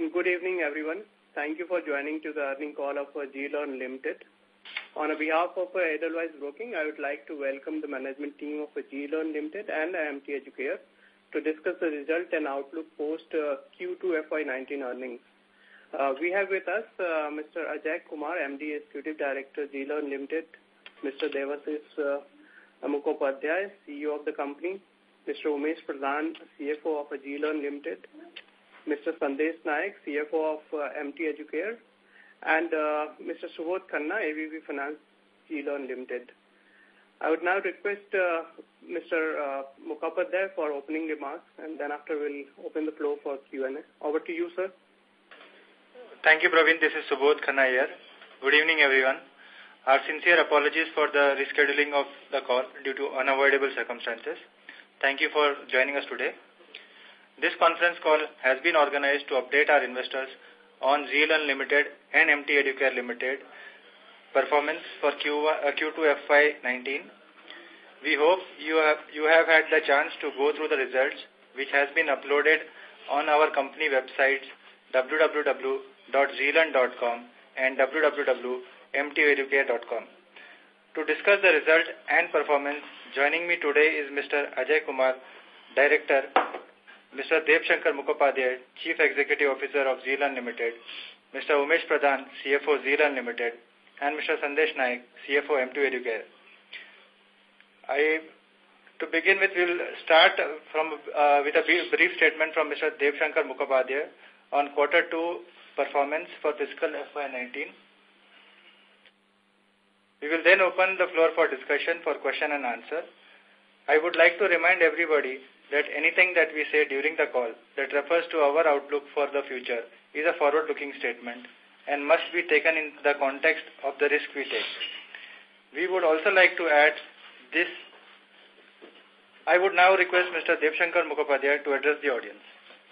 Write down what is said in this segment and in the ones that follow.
Good evening, everyone. Thank you for joining to the earning call of Zee Learn Limited. On behalf of Edelweiss Broking, I would like to welcome the management team of Zee Learn Limited and MT Educare to discuss the result and outlook post Q2 FY19 earnings. We have with us Mr. Ajay Kumar, MD Executive Director, Zee Learn Limited, Mr. Devasis Mukhopadhyay, CEO of the company, Mr. Umesh Pradhan, CFO of Zee Learn Limited, Mr. Sandesh Naik, CFO of MT Educare, and Mr. Subodh Khanna, AVP Finance, Zee Learn Limited. I would now request Mr. Mukhopadhyay for opening remarks, and then after we'll open the floor for Q&A. Over to you, sir. Thank you, Praveen. This is Subodh Khanna here. Good evening, everyone. Our sincere apologies for the rescheduling of the call due to unavoidable circumstances. Thank you for joining us today. This conference call has been organized to update our investors on Zee Learn Limited and MT Educare Limited performance for Q2 FY19. We hope you have had the chance to go through the results, which has been uploaded on our company websites www.zeelearn.com and www.mteducare.com. To discuss the result and performance, joining me today is Mr. Ajay Kumar, Director, Mr. Devshankar Mukhopadhyay, Chief Executive Officer of Zee Learn Limited, Mr. Umesh Pradhan, CFO Zee Learn Limited, and Mr. Sandesh Naik, CFO MT Educare. To begin with, we'll start with a brief statement from Mr. Devshankar Mukhopadhyay on Q2 performance for fiscal FY19. We will then open the floor for discussion for question and answer. I would like to remind everybody that anything that we say during the call that refers to our outlook for the future is a forward-looking statement and must be taken in the context of the risk we take. We would also like to add this. I would now request Mr. Devshankar Mukhopadhyay to address the audience.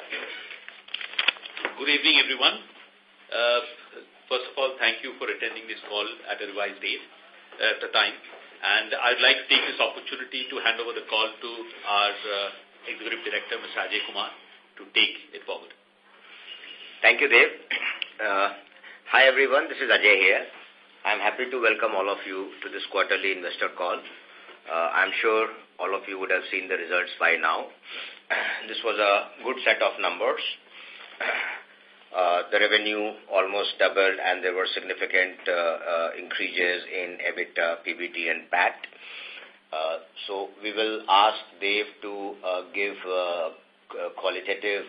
Good evening, everyone. First of all, thank you for attending this call at a revised date at the time. And I'd like to take this opportunity to hand over the call to our Executive Director, Mr. Ajay Kumar, to take it forward. Thank you, Dev. Hi, everyone. This is Ajay here. I'm happy to welcome all of you to this quarterly investor call. I'm sure all of you would have seen the results by now. This was a good set of numbers. The revenue almost doubled, and there were significant increases in EBITDA, PBT, and PAT. So we will ask Dev to give qualitative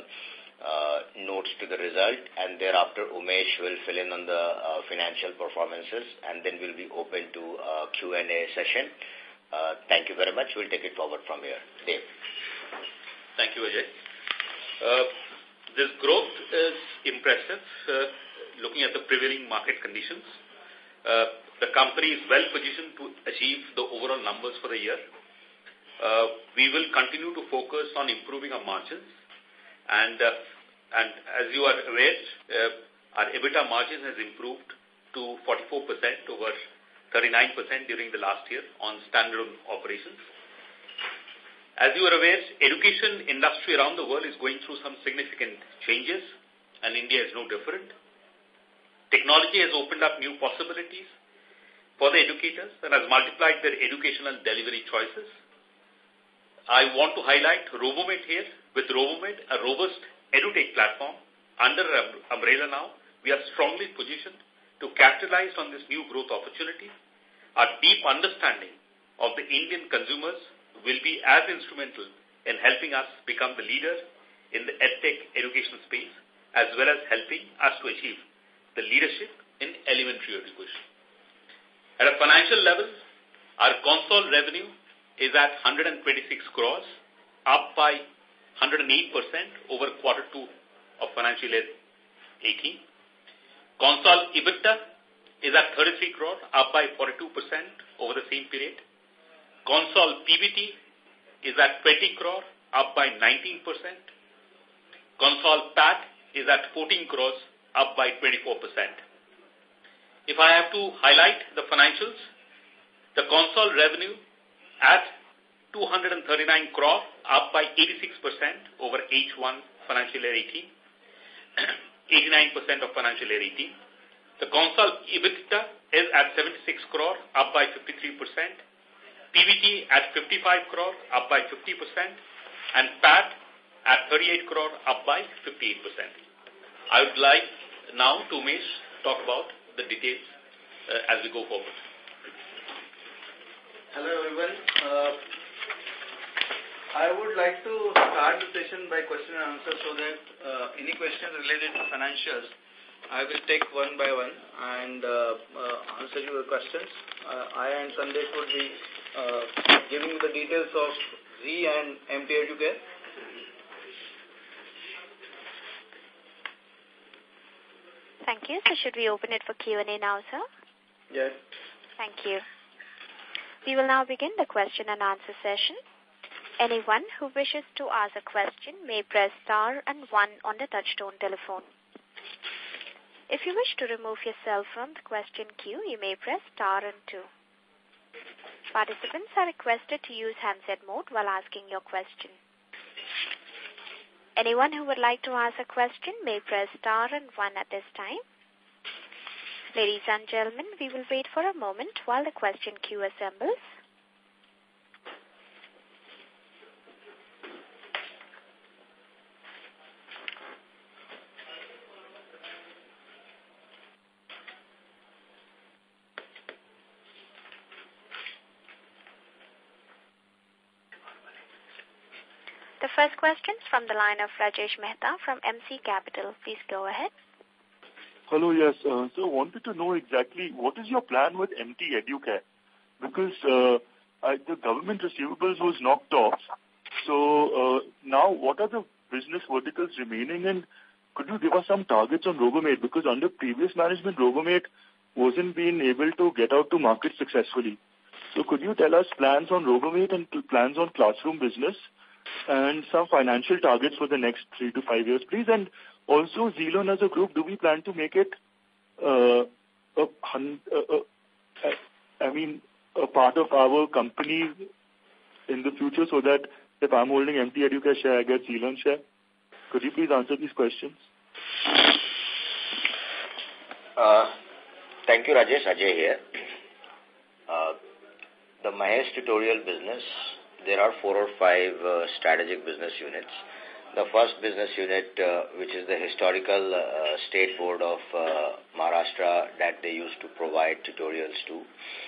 notes to the result, and thereafter Umesh will fill in on the financial performances, and then we'll be open to Q&A session. Thank you very much. We'll take it forward from here. Dev. Thank you, Ajay. This growth is impressive, looking at the prevailing market conditions. The company is well positioned to achieve the overall numbers for the year. We will continue to focus on improving our margins. And as you are aware, our EBITDA margin has improved to 44% over 39% during the last year on standalone operations. As you are aware, education industry around the world is going through some significant changes, and India is no different. Technology has opened up new possibilities for the educators and has multiplied their educational delivery choices. I want to highlight RoboMed here. With RoboMed, a robust edutech platform under our umbrella now, we are strongly positioned to capitalize on this new growth opportunity. Our deep understanding of the Indian consumers will be as instrumental in helping us become the leader in the edtech education space, as well as helping us to achieve the leadership in elementary education. At a financial level, our consolidated revenue is at 126 crores, up by 108% over Q2 of financial year 18. Consolidated EBITDA is at 33 crores, up by 42% over the same period. Consolidated PBT is at 20 crore, up by 19%. Consolidated PAT is at 14 crores, up by 24%. If I have to highlight the financials, the consolidated revenue at 239 crore, up by 86% over H1 financial year 18. 89% of financial year 18. The Concall EBITDA is at 76 crore, up by 53%. PBT at 55 crore, up by 50%. And PAT at 38 crore, up by 58%. I would like now to Umesh talk about the details as we go forward. Hello everyone. I would like to start the session by question and answer so that any questions related to financials, I will take one by one and answer your questions. I and Sandesh would be giving the details of Zee and MT Educare. Thank you. So should we open it for Q&A now, sir? Yes. Thank you. We will now begin the question and answer session. Anyone who wishes to ask a question may press star and 1 on the touchtone telephone. If you wish to remove yourself from the question queue, you may press star and 2. Participants are requested to use handset mode while asking your question. Anyone who would like to ask a question may press star and 1 at this time. Ladies and gentlemen, we will wait for a moment while the question queue assembles. The first question is from the line of Rajesh Mehta from MC Capital. Please go ahead. Hello, yes. So I wanted to know exactly what is your plan with MT Educare? Because the government receivables was knocked off. So now what are the business verticals remaining, and could you give us some targets on Robomate? Because under previous management, Robomate wasn't being able to get out to market successfully. So could you tell us plans on Robomate and plans on classroom business and some financial targets for the next 3 to 5 years, please? And also, Zee Learn as a group, do we plan to make it a part of our company in the future, so that if I'm holding MT Educare share, I get Zee Learn share? Could you please answer these questions? Thank you, Rajesh. Ajay here. The Mahesh tutorial business, there are 4 or 5 strategic business units. The first business unit, which is the historical state board of Maharashtra that they used to provide tutorials to.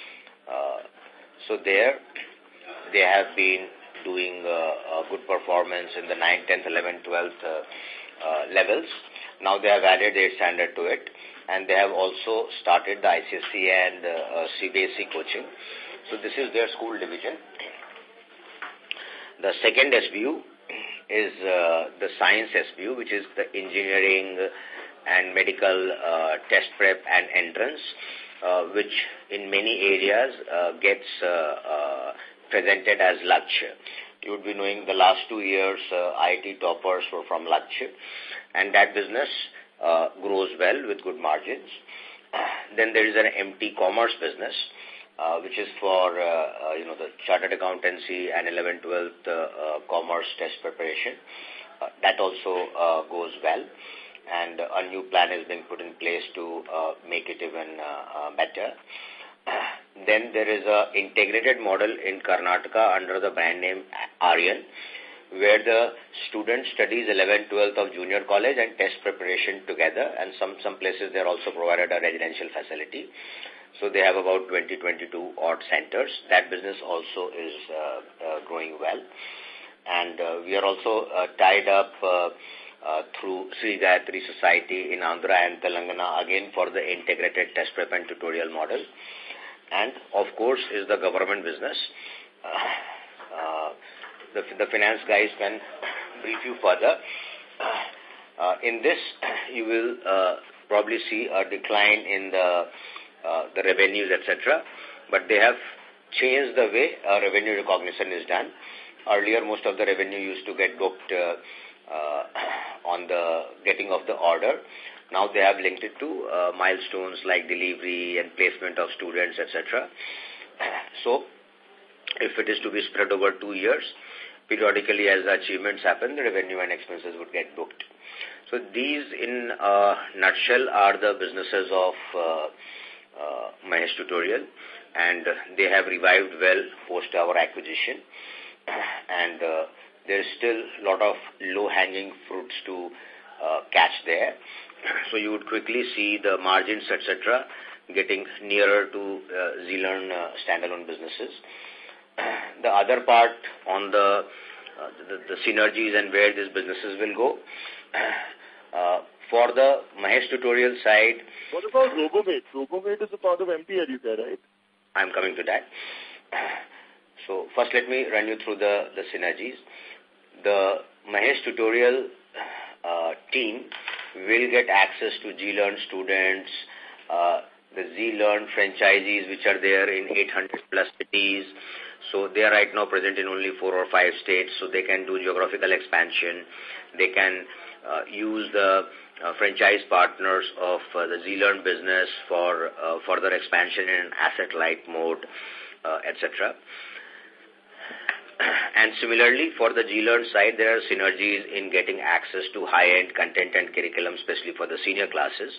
So there, they have been doing a good performance in the 9th, 10th, 11th, 12th levels. Now they have added a standard to it, and they have also started the ICSE and CBSE coaching. So this is their school division. The second SBU is the science SBU, which is the engineering and medical test prep and entrance, which in many areas gets presented as Lakshya. You would be knowing the last 2 years IT toppers were from Lakshya, and that business grows well with good margins. Then there is an MT Commerce business, which is for the chartered accountancy and 11th, 12th commerce test preparation. That also goes well, and a new plan is being put in place to make it even better. Then there is a integrated model in Karnataka under the brand name Aryan, where the student studies 11th, 12th of junior college and test preparation together, and some places they are also provided a residential facility. So they have about 20-22 odd centers. That business also is growing well. And we are also tied up through Sri Gayatri Society in Andhra and Telangana, again for the integrated test prep and tutorial model. And, of course, is the government business. The finance guys can brief you further. In this, you will probably see a decline in the revenues, etc. But they have changed the way revenue recognition is done. Earlier, most of the revenue used to get booked on the getting of the order. Now they have linked it to milestones like delivery and placement of students, etc. So, if it is to be spread over 2 years, periodically as the achievements happen, the revenue and expenses would get booked. So these, in a nutshell, are the businesses of Mahesh Tutorial, and they have revived well post our acquisition. And there's still a lot of low-hanging fruits to catch there. So you would quickly see the margins, etc., getting nearer to Zee Learn standalone businesses. The other part on the synergies and where these businesses will go. For the Mahesh Tutorial side... What about Robomate? Robomate is a part of MT Educare, right? I'm coming to that. So first let me run you through the synergies. The Mahesh Tutorial team will get access to Zee Learn students, the Zee Learn franchisees which are there in 800 plus cities. So they are right now present in only 4 or 5 states, so they can do geographical expansion. They can use the franchise partners of the Zee Learn business for further expansion in an asset-light mode, etc. And similarly, for the Zee Learn side, there are synergies in getting access to high-end content and curriculum, especially for the senior classes.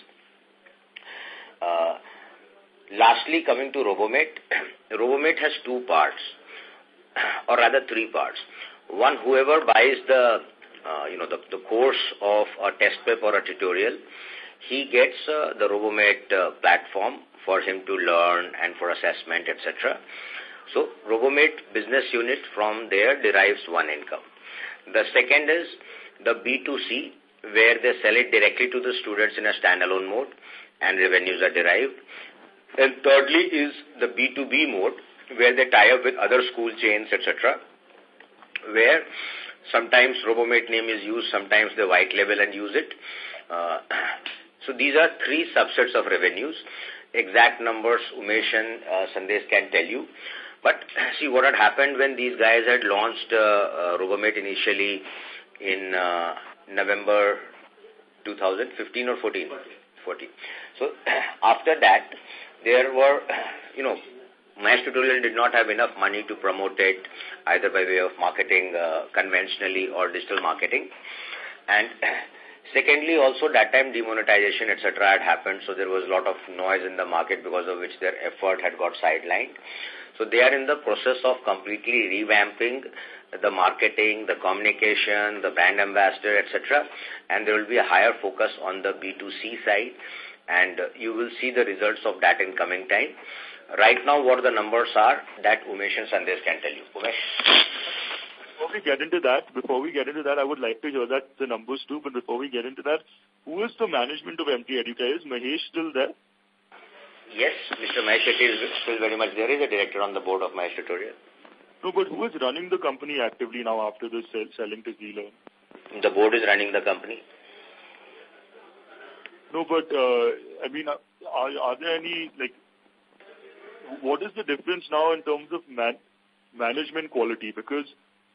Lastly, coming to Robomate, Robomate has 2 parts, or rather 3 parts. One, whoever buys the course of a test prep or a tutorial, he gets the Robomate platform for him to learn and for assessment, etc. So, Robomate business unit from there derives one income. The second is the B2C, where they sell it directly to the students in a standalone mode and revenues are derived. And thirdly is the B2B mode, where they tie up with other school chains, etc., where sometimes Robomate name is used, sometimes they white label and use it. So these are 3 subsets of revenues. Exact numbers Umesh and Sandesh can tell you. But see what had happened when these guys had launched Robomate initially in November 2015 or 14? 14. So after that, there were, Mahesh Tutorial did not have enough money to promote it either by way of marketing conventionally or digital marketing. And secondly, also that time demonetization, etc. had happened, so there was a lot of noise in the market because of which their effort had got sidelined. So they are in the process of completely revamping the marketing, the communication, the brand ambassador, etc. And there will be a higher focus on the B2C side, and you will see the results of that in coming time. Right now, what the numbers are, that Umesh and Sandesh can tell you. Umesh? Before we get into that, I would like to hear that the numbers too, but before we get into that, who is the management of MT Educare? Is Mahesh still there? Yes, Mr. Mahesh Shetty is still very much there. He is a director on the board of Mahesh Tutorial. No, but who is running the company actively now after this selling to Zee Learn? The board is running the company. No, but, are there any, what is the difference now in terms of management quality? Because,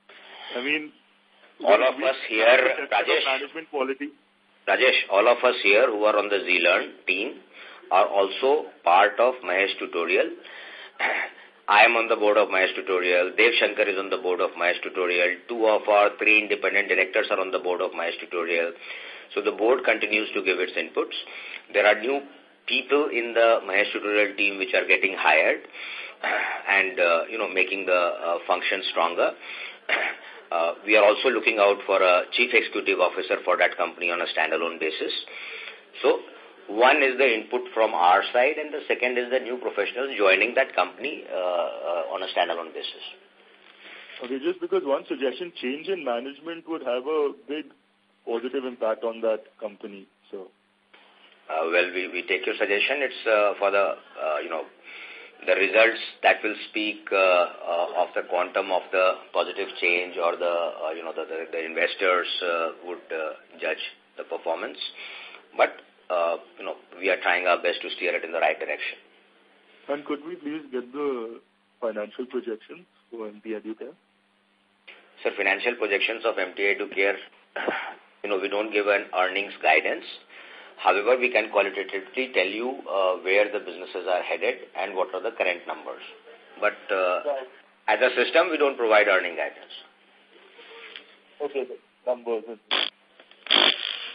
all of us here, management quality. Rajesh, all of us here who are on the Zee Learn team are also part of Mahesh Tutorial. I am on the board of Mahesh Tutorial. Dev Shankar is on the board of Mahesh Tutorial. 2 of our 3 independent directors are on the board of Mahesh Tutorial. So the board continues to give its inputs. There are new people in the Mahesh Tutorial team which are getting hired and, making the function stronger. We are also looking out for a chief executive officer for that company on a standalone basis. So, one is the input from our side, and the second is the new professionals joining that company on a standalone basis. Okay, just because one suggestion, change in management would have a big positive impact on that company. So, well, we take your suggestion. It's for the the results that will speak of the quantum of the positive change, or the investors would judge the performance. But we are trying our best to steer it in the right direction. And could we please get the financial projections for MT Educare? Sir, financial projections of MT Educare, we don't give an earnings guidance. However, we can qualitatively tell you where the businesses are headed and what are the current numbers. But as a system, we don't provide earning guidance. Okay, numbers.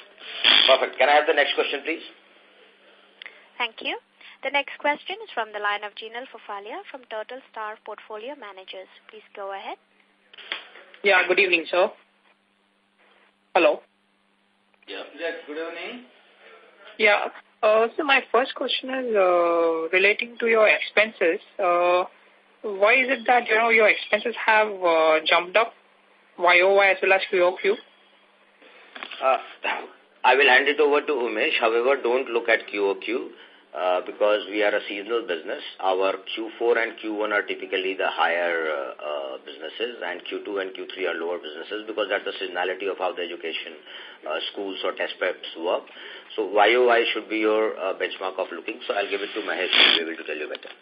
Perfect. Can I have the next question, please? Thank you. The next question is from the line of Jinal Fofalia from Turtle Star Portfolio Managers. Please go ahead. Yeah, good evening, sir. Hello. Yeah, yes, good evening. Yeah, so my first question is relating to your expenses. Why is it that, your expenses have jumped up YOY as well as QOQ? I will hand it over to Umesh. However, don't look at QOQ because we are a seasonal business. Our Q4 and Q1 are typically the higher businesses, and Q2 and Q3 are lower businesses because that's the seasonality of how the education schools or test preps work. So YOY should be your benchmark of looking. So I'll give it to Mahesh to be able to tell you better.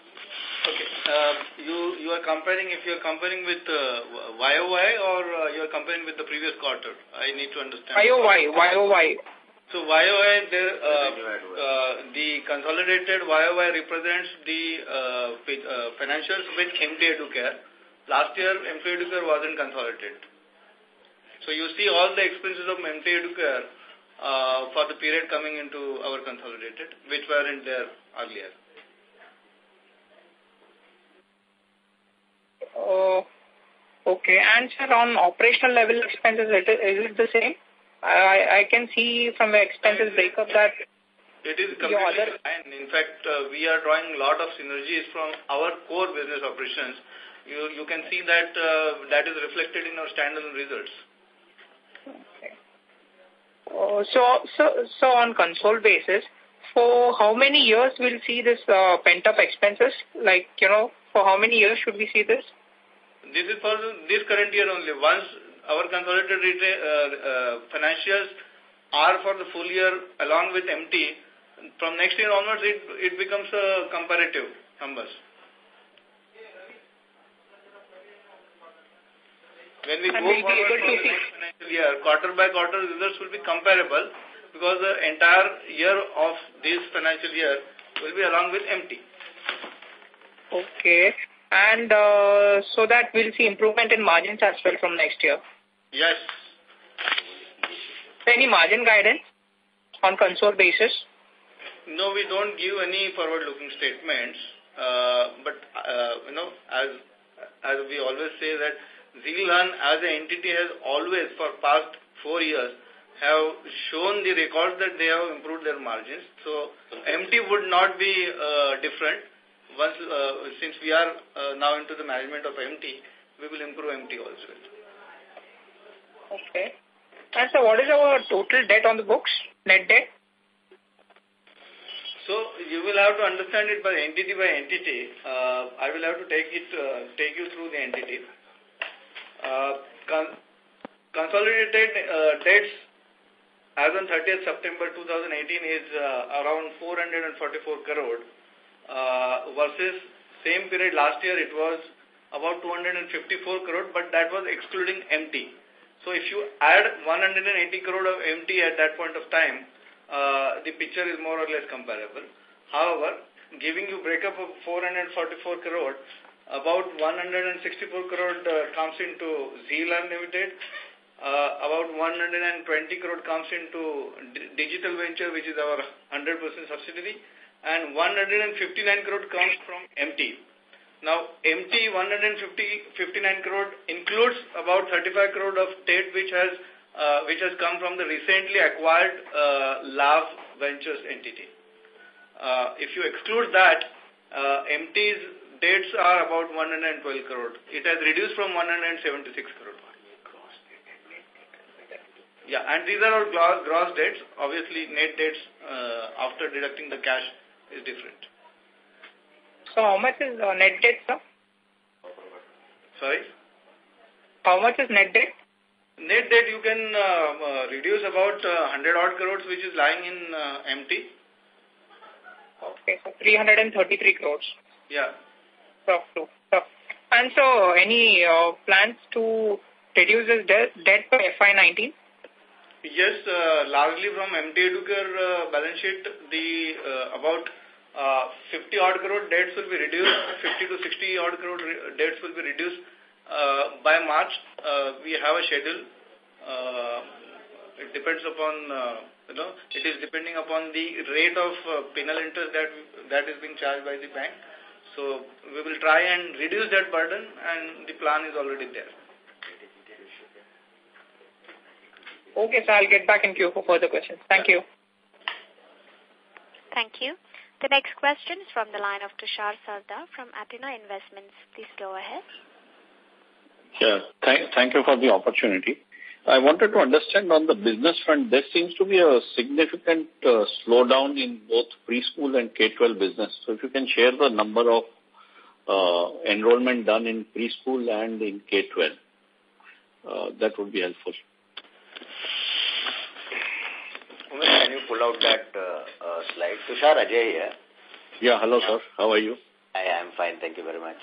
Okay. You are comparing, if you are comparing with YOY or you are comparing with the previous quarter? I need to understand. YOY. So YOY, the consolidated YOY represents the financials with MT Educare. Last year, MT Educare wasn't consolidated. So you see all the expenses of MT Educare for the period coming into our consolidated, which weren't there earlier. Okay. And sir, on operational level expenses, is it the same? I can see from the expenses breakup that it is completely fine. In fact, we are drawing a lot of synergies from our core business operations. You can see that that is reflected in our standalone results. Okay. So on console basis, for how many years we'll see this pent-up expenses? Like, for how many years should we see this? This is for this current year only. Once our consolidated financials are for the full year along with MT, from next year onwards, it becomes a comparative numbers. When we go forward to the next financial year, quarter by quarter results will be comparable because the entire year of this financial year will be along with MT. Okay. And so that we'll see improvement in margins as well from next year. Yes. Any margin guidance on console basis? No, we don't give any forward-looking statements. But as we always say that Zee Learn as an entity has always, for past 4 years, have shown the records that they have improved their margins. So MT would not be different. Once, since we are now into the management of MT, we will improve MT also. Okay. And so what is our total debt on the books, net debt? So you will have to understand it by entity. I will have to take you through the entity. Consolidated debts as on 30th September 2018 is around 444 crore. Versus same period last year it was about 254 crore, but that was excluding MT. So if you add 180 crore of MT at that point of time, the picture is more or less comparable. However, giving you breakup of 444 crore, about 164 crore comes into Zee Learn Limited, about 120 crore comes into Digital Venture, which is our 100% subsidiary, and 159 crore comes from MT. Now, MT 159 crore includes about 35 crore of debt which has come from the recently acquired Love Ventures entity. If you exclude that, MT's debts are about 112 crore. It has reduced from 176 crore. Yeah, and these are our gross debts. Obviously, net debts after deducting the cash is different. So how much is net debt, sir? Sorry? How much is net debt? Net debt you can reduce about 100 odd crores which is lying in MT. Okay, so 333 crores. Yeah. Tough. And so any plans to reduce this debt by FY19? Yes, largely from MT Educare balance sheet, about 50 odd crore debts will be reduced, 50 to 60 odd crore debts will be reduced by March. We have a schedule it depends upon, it is depending upon the rate of penal interest that is being charged by the bank. So we will try and reduce that burden, and the plan is already there. Okay, so I'll get back in queue for further questions. Thank you. Thank you. The next question is from the line of Tushar Sarda from Athena Investments. Please go ahead. Yeah, thank you for the opportunity. I wanted to understand on the business front, there seems to be a significant slowdown in both preschool and K-12 business. So if you can share the number of enrollment done in preschool and in K-12, that would be helpful. Can you pull out that slide? Tushar, Ajay here. Yeah, hello sir. How are you? I am fine, thank you very much.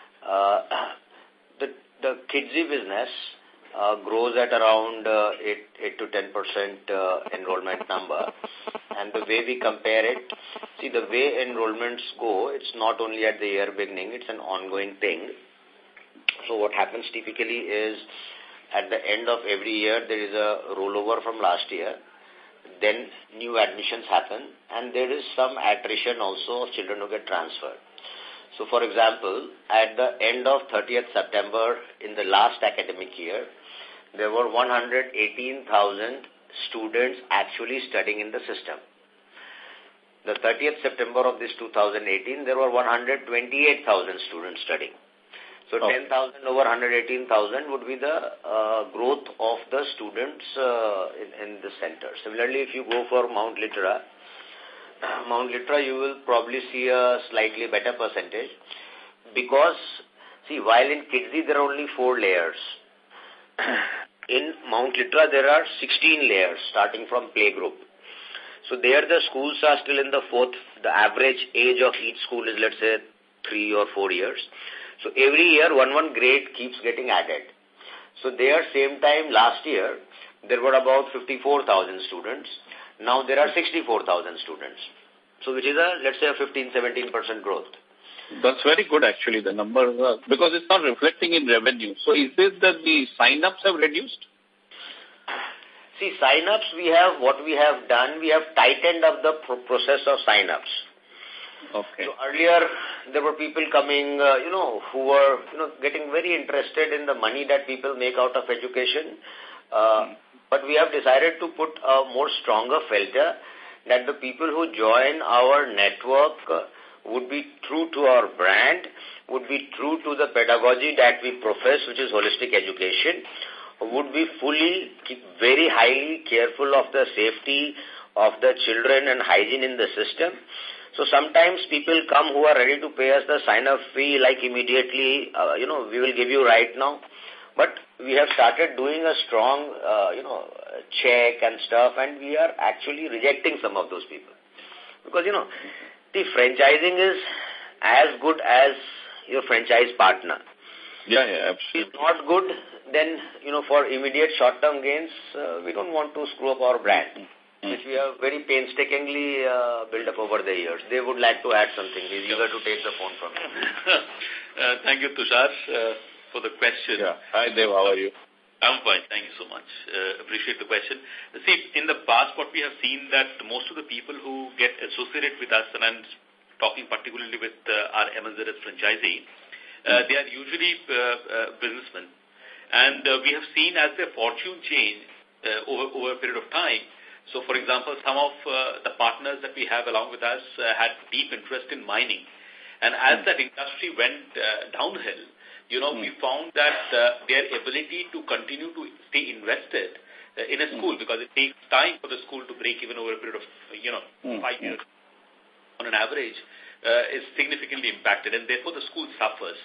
The Kidsy business grows at around 8 to 10% enrollment number. And the way we compare it, see the way enrollments go, it's not only at the year beginning, it's an ongoing thing. So what happens typically is at the end of every year, there is a rollover from last year. Then new admissions happen, and there is some attrition also of children who get transferred. So, for example, at the end of 30th September in the last academic year, there were 118,000 students actually studying in the system. The 30th September of this 2018, there were 128,000 students studying. So, 10,000 over 118,000 would be the growth of the students in the center. Similarly, if you go for Mount Litera, you will probably see a slightly better percentage because, see, while in Kidsy there are only 4 layers, in Mount Litera there are 16 layers starting from playgroup. So there the schools are still in the 4th, the average age of each school is, let's say, 3 or 4 years. So every year one grade keeps getting added. So there same time last year there were about 54,000 students. Now there are 64,000 students. So which is let's say a 15-17% growth. That's very good actually, the numbers are, because it's not reflecting in revenue. So is this that the sign-ups have reduced? See, sign-ups what we have done, we have tightened up the process of sign-ups. Okay. So earlier there were people coming, who were, getting very interested in the money that people make out of education. But we have decided to put a more stronger filter that the people who join our network would be true to our brand, would be true to the pedagogy that we profess, which is holistic education, would be very highly careful of the safety of the children and hygiene in the system. So sometimes people come who are ready to pay us the sign-up fee like immediately, we will give you right now. But we have started doing a strong, check and stuff, and we are actually rejecting some of those people. Because, the franchising is as good as your franchise partner. Yeah, absolutely. If it's not good, then, for immediate short-term gains, we don't want to screw up our brand, which we have very painstakingly built up over the years. They would like to add something. He's eager to take the phone from you. Thank you, Tushar, for the question. Yeah. Hi, Dev. How are you? I'm fine. Thank you so much. Appreciate the question. See, in the past, what we have seen that most of the people who get associated with us, and I'm talking particularly with our MSZS franchisee, they are usually businessmen. And we have seen as their fortune change over a period of time. So, for example, some of the partners that we have along with us had deep interest in mining. And as that industry went downhill, we found that their ability to continue to stay invested in a school, because it takes time for the school to break even over a period of, 5 years on an average, is significantly impacted, and therefore the school suffers.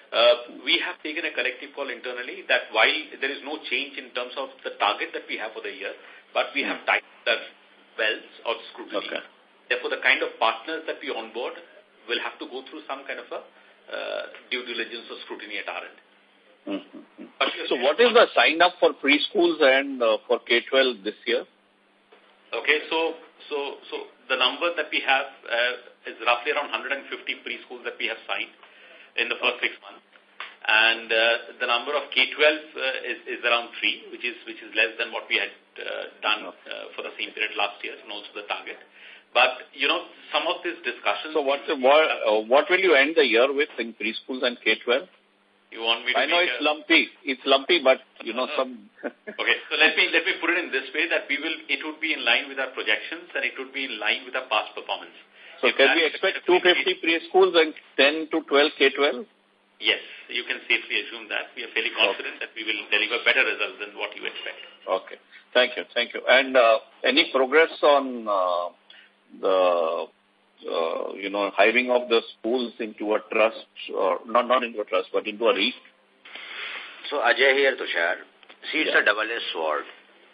We have taken a collective call internally that while there is no change in terms of the target that we have for the year, but we have tightened the belts of scrutiny. Okay. Therefore, the kind of partners that we onboard will have to go through some kind of a due diligence or scrutiny at our end. So what is the sign-up for preschools and for K-12 this year? Okay, so the number that we have is roughly around 150 preschools that we have signed in the first 6 months. And the number of K-12 is around 3, which is less than what we had done for the same period last year, and also the target. But, some of these discussions... So what will you end the year with in preschools and K-12? You want me to I know it's lumpy. It's lumpy, but, some... Okay, so let me put it in this way, that it would be in line with our projections, and it would be in line with our past performance. So can we expect 250 preschools and 10 to 12 K-12? Yes, you can safely assume that. We are fairly confident that we will deliver better results than what you expect. Okay. Thank you. And any progress on the, hiring of the schools into a trust, or not into a trust, but into a REIT? So, Ajay here, Tushar. See, it's a double-edged sword.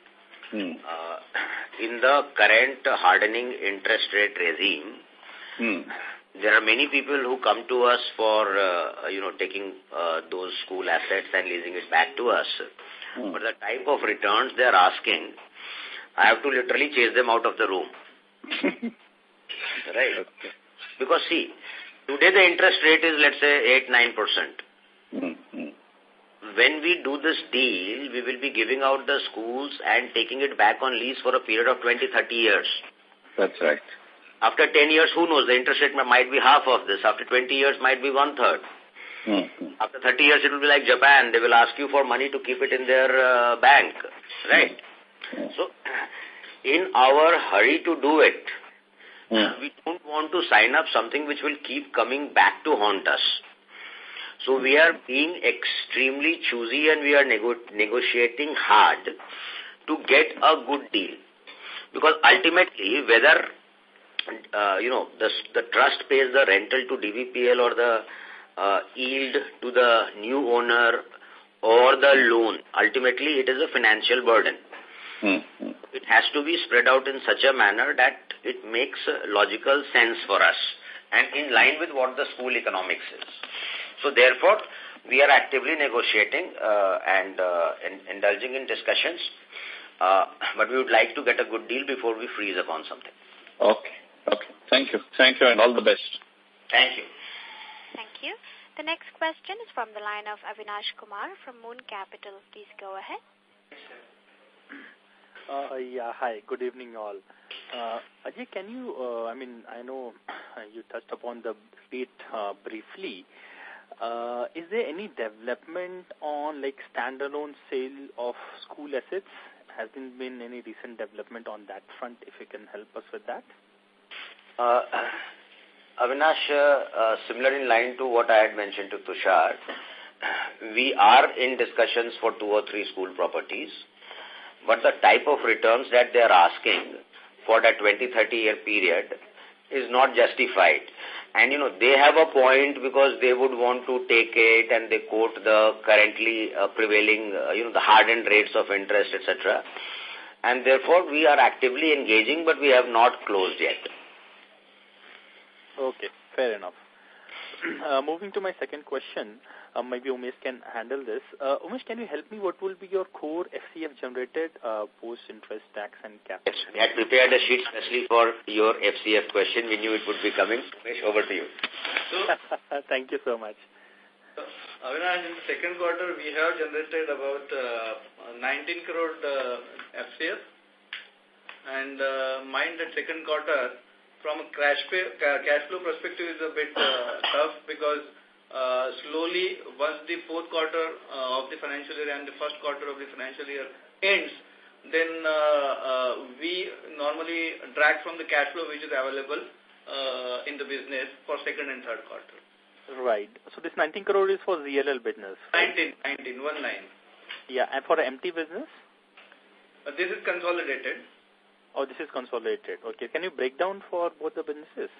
In the current hardening interest rate regime, there are many people who come to us for, taking those school assets and leasing it back to us. But the type of returns they are asking, I have to literally chase them out of the room. Right? Okay. Because see, today the interest rate is, let's say, 8-9%. When we do this deal, we will be giving out the schools and taking it back on lease for a period of 20-30 years. That's right. After 10 years, who knows, the interest rate might be half of this. After 20 years, might be 1/3. After 30 years, it will be like Japan. They will ask you for money to keep it in their bank. Right? So, in our hurry to do it, we don't want to sign up something which will keep coming back to haunt us. So, we are being extremely choosy, and we are negotiating hard to get a good deal. Because ultimately, whether the trust pays the rental to DVPL or the yield to the new owner or the loan, ultimately it is a financial burden. It has to be spread out in such a manner that it makes logical sense for us and in line with what the school economics is. So therefore, we are actively negotiating and indulging in discussions, but we would like to get a good deal before we freeze upon something. Okay. Thank you, and all the best. Thank you. Thank you. The next question is from the line of Avinash Kumar from Moon Capital. Please go ahead. Hi. Good evening, all. Ajay, can you, I know you touched upon the REIT briefly. Is there any development on standalone sale of school assets? Has there been any recent development on that front? If you can help us with that. Avinash, similar in line to what I had mentioned to Tushar, we are in discussions for 2 or 3 school properties, but the type of returns that they are asking for that 20-30 year period is not justified. And, they have a point because they would want to take it and they quote the currently prevailing, the hardened rates of interest, etc. And therefore, we are actively engaging, but we have not closed yet. Okay, fair enough. Moving to my second question, maybe Umesh can handle this. Umesh, can you help me? What will be your core FCF generated post-interest, tax and capital? Yes, we had prepared a sheet especially for your FCF question. We knew it would be coming. Umesh, over to you. So, thank you so much. Avinash, in the second quarter, we have generated about 19 crore FCF. And mind that second quarter, from a cash flow perspective, is a bit tough because slowly, once the fourth quarter of the financial year and the first quarter of the financial year ends, then we normally drag from the cash flow which is available in the business for second and third quarter. Right. So this 19 crore is for ZLL business. Right? 19. Yeah, and for the MT business? This is consolidated. Oh, this is consolidated. Okay. Can you break down for both the businesses?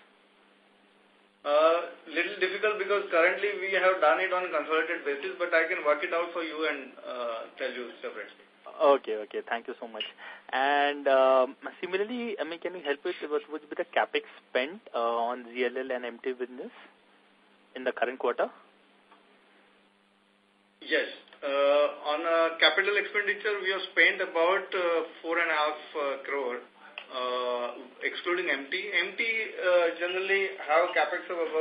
Little difficult because currently we have done it on a consolidated basis, but I can work it out for you and tell you separately. Okay. Thank you so much. And similarly, can you help with what would be the capex spent on ZLL and MT business in the current quarter? Yes. On capital expenditure, we have spent about 4.5 crore, excluding MT. MT generally have capex of about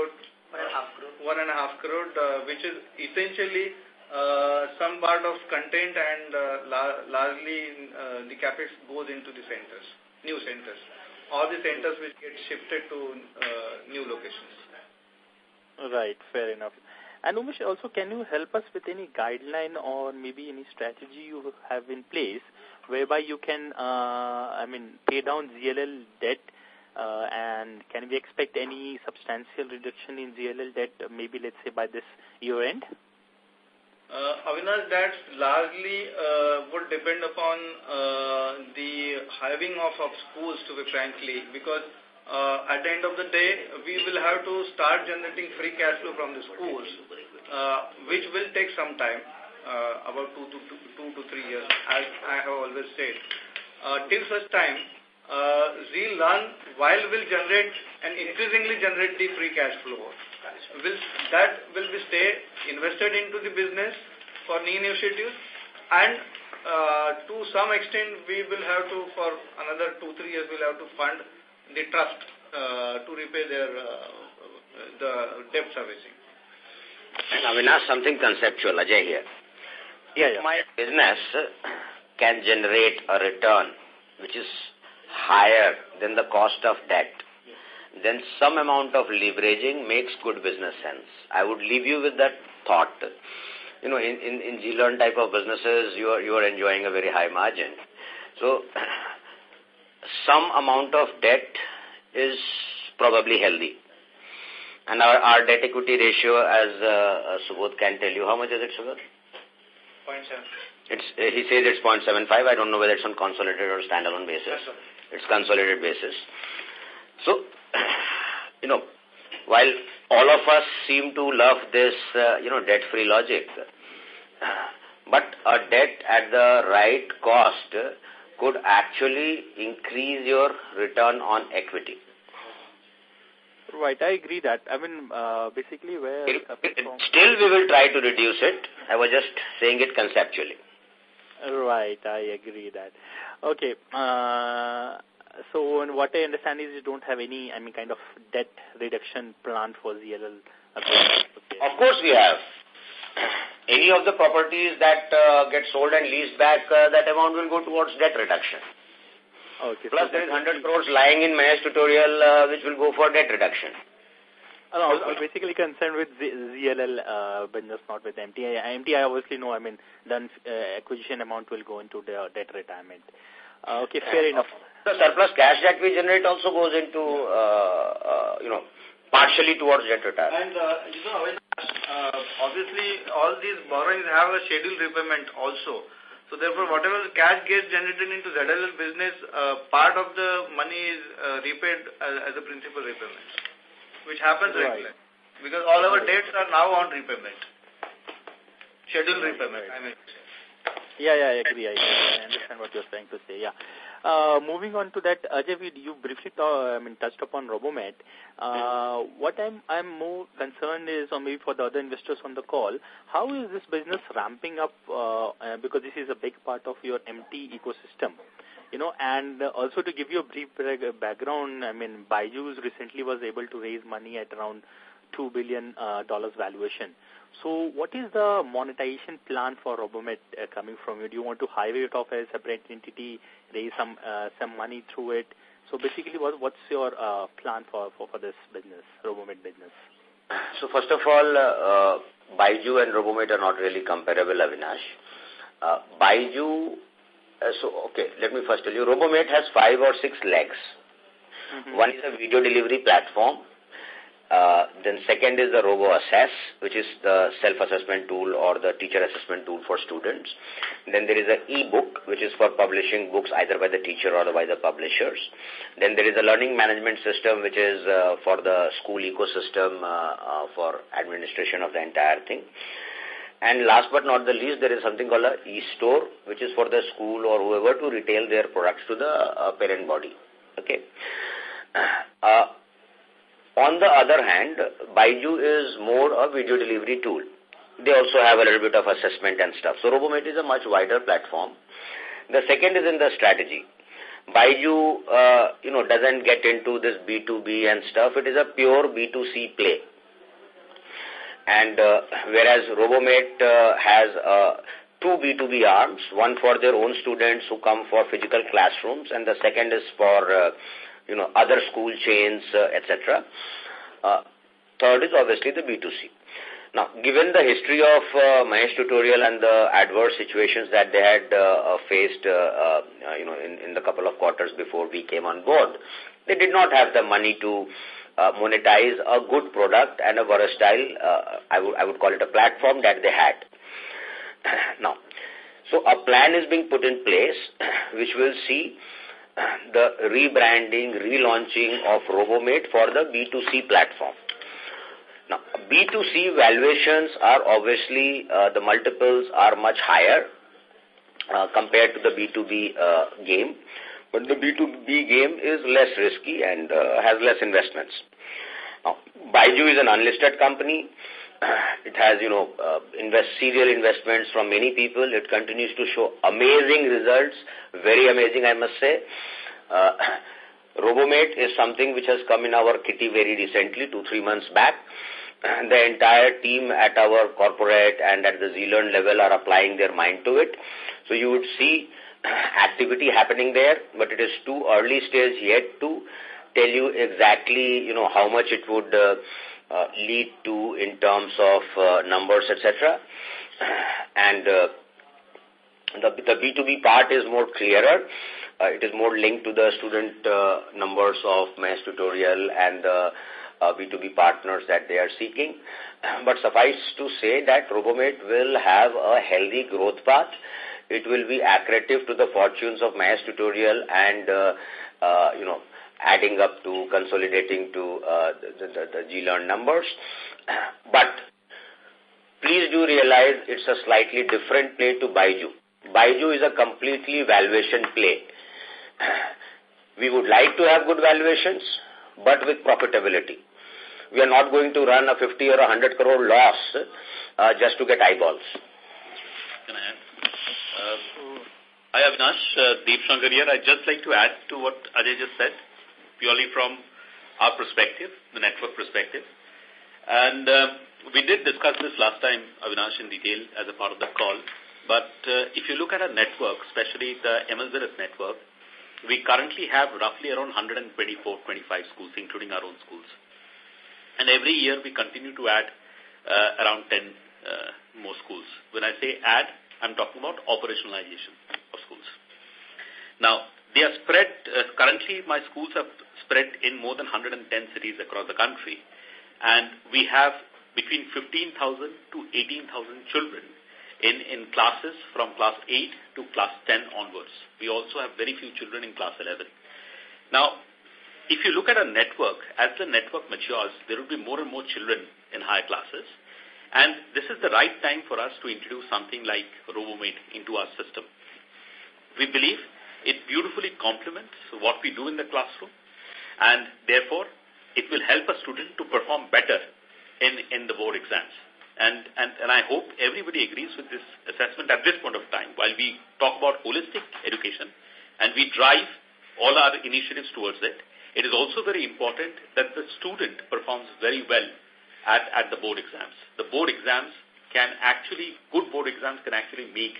1.5 crore, which is essentially some part of content and largely the capex goes into the centers, new centers, or the centers which get shifted to new locations. Right, fair enough. And Umesh, also, can you help us with any guideline or maybe any strategy you have in place whereby you can, pay down ZLL debt, and can we expect any substantial reduction in ZLL debt, maybe let's say by this year end? Avinash, that largely would depend upon the hiring of schools, to be frankly, because at the end of the day, we will have to start generating free cash flow from the schools, which will take some time, about 2 to 3 years, as I have always said. Till such time, Zee Learn, while will generate and increasingly generate the free cash flow, that will be stay invested into the business for new initiatives, and to some extent we will have to, for another 2-3 years, we'll have to fund the trust to repay their the debt servicing. And Avinash, something conceptual, Ajay here. If my business can generate a return which is higher than the cost of debt, then some amount of leveraging makes good business sense. I would leave you with that thought. You know, in Zee Learn type of businesses, you are enjoying a very high margin. So, some amount of debt is probably healthy. And our debt equity ratio, as Subodh can tell you, how much is it, Subodh? 0.7. He says it's 0.75. I don't know whether it's on consolidated or standalone basis. Yes, sir. It's consolidated basis. So, while all of us seem to love this, debt-free logic, but a debt at the right cost could actually increase your return on equity. Right, I agree that. I mean, basically where... Still, we will try to reduce it. I was just saying it conceptually. Right, I agree that. Okay, so what I understand is you don't have any, kind of debt reduction plan for ZLL. Okay. Of course we have. Any of the properties that get sold and leased back, that amount will go towards debt reduction. Okay. Plus, so there is 100 crores lying in Mahesh tutorial, which will go for debt reduction. No, I was basically concerned with ZLL business, not with MTI. MTI, obviously, no, then acquisition amount will go into the debt retirement. Okay, fair enough. The surplus cash that we generate also goes into, partially towards debt retirement. And, obviously, all these borrowings have a scheduled repayment also. So therefore, whatever the cash gets generated into ZLL business, part of the money is repaid as a principal repayment, which happens regularly. Because all our debts are now on repayment. Scheduled repayment, Yeah, I agree. I understand what you're trying to say, yeah. Moving on to that, Ajay, you briefly touched upon Robomat. What I'm more concerned is, or maybe for the other investors on the call, how is this business ramping up, because this is a big part of your MT ecosystem. And also to give you a brief background, Byju's recently was able to raise money at around $2 billion valuation. So what is the monetization plan for Robomat coming from you? Do you want to hire it off as a separate entity, raise some money through it? So basically, what's your plan for this business, Robomat business? So first of all, Byju and Robomat are not really comparable, Avinash. Byju, let me first tell you, Robomat has 5 or 6 legs. Mm-hmm. One is a video delivery platform. Then second is the RoboAssess, which is the self-assessment tool or the teacher assessment tool for students. Then there is an e-book, which is for publishing books either by the teacher or by the publishers. Then there is a learning management system, which is for the school ecosystem for administration of the entire thing. And last but not the least, there is something called an e-store, which is for the school or whoever to retail their products to the parent body. Okay. On the other hand, Byju is more a video delivery tool. They also have a little bit of assessment and stuff. So Robomat is a much wider platform. The second is in the strategy. Byju, doesn't get into this B2B and stuff. It is a pure B2C play. And whereas RoboMate has two B2B arms, one for their own students who come for physical classrooms, and the second is for other school chains, etc. Third is obviously the B2C. Now, given the history of Mahesh Tutorial and the adverse situations that they had faced, in the couple of quarters before we came on board, they did not have the money to monetize a good product and a versatile, I would call it a platform that they had. Now, so a plan is being put in place which will see the rebranding, relaunching of RoboMate for the B2C platform. Now, B2C valuations are obviously, the multiples are much higher compared to the B2B game, but the B2B game is less risky and has less investments. Now, Byju is an unlisted company. It has, serial investments from many people. It continues to show amazing results, very amazing, I must say. RoboMate is something which has come in our kitty very recently, 2-3 months back. And the entire team at our corporate and at the Zee Learn level are applying their mind to it. So you would see activity happening there, but it is too early stage yet to tell you exactly, how much it would lead to in terms of numbers, etc. And the B2B part is more clearer. It is more linked to the student numbers of Mahesh Tutorial and the B2B partners that they are seeking. But suffice to say that RoboMate will have a healthy growth path. It will be accretive to the fortunes of Mahesh Tutorial and, adding up to consolidating to the Zee Learn numbers. But please do realize it's a slightly different play to Byju. Byju is a completely valuation play. We would like to have good valuations, but with profitability. We are not going to run a 50 or 100 crore loss just to get eyeballs. Can I add? Hi Avinash, Deep Shankar here. I'd just like to add to what Ajay just said, purely from our perspective, the network perspective. And we did discuss this last time, Avinash, in detail as a part of the call. But if you look at our network, especially the MLZS network, we currently have roughly around 124-25 schools, including our own schools. And every year we continue to add around 10 more schools. When I say add, I'm talking about operationalization of schools. Now, they are spread, currently my schools are spread in more than 110 cities across the country. And we have between 15,000 to 18,000 children in classes from class 8 to class 10 onwards. We also have very few children in class 11. Now, if you look at a network, as the network matures, there will be more and more children in higher classes. And this is the right time for us to introduce something like RoboMate into our system. We believe it beautifully complements what we do in the classroom, and therefore it will help a student to perform better in the board exams. And I hope everybody agrees with this assessment at this point of time. While we talk about holistic education and we drive all our initiatives towards it, it is also very important that the student performs very well at the board exams. The board exams can actually, good board exams can actually make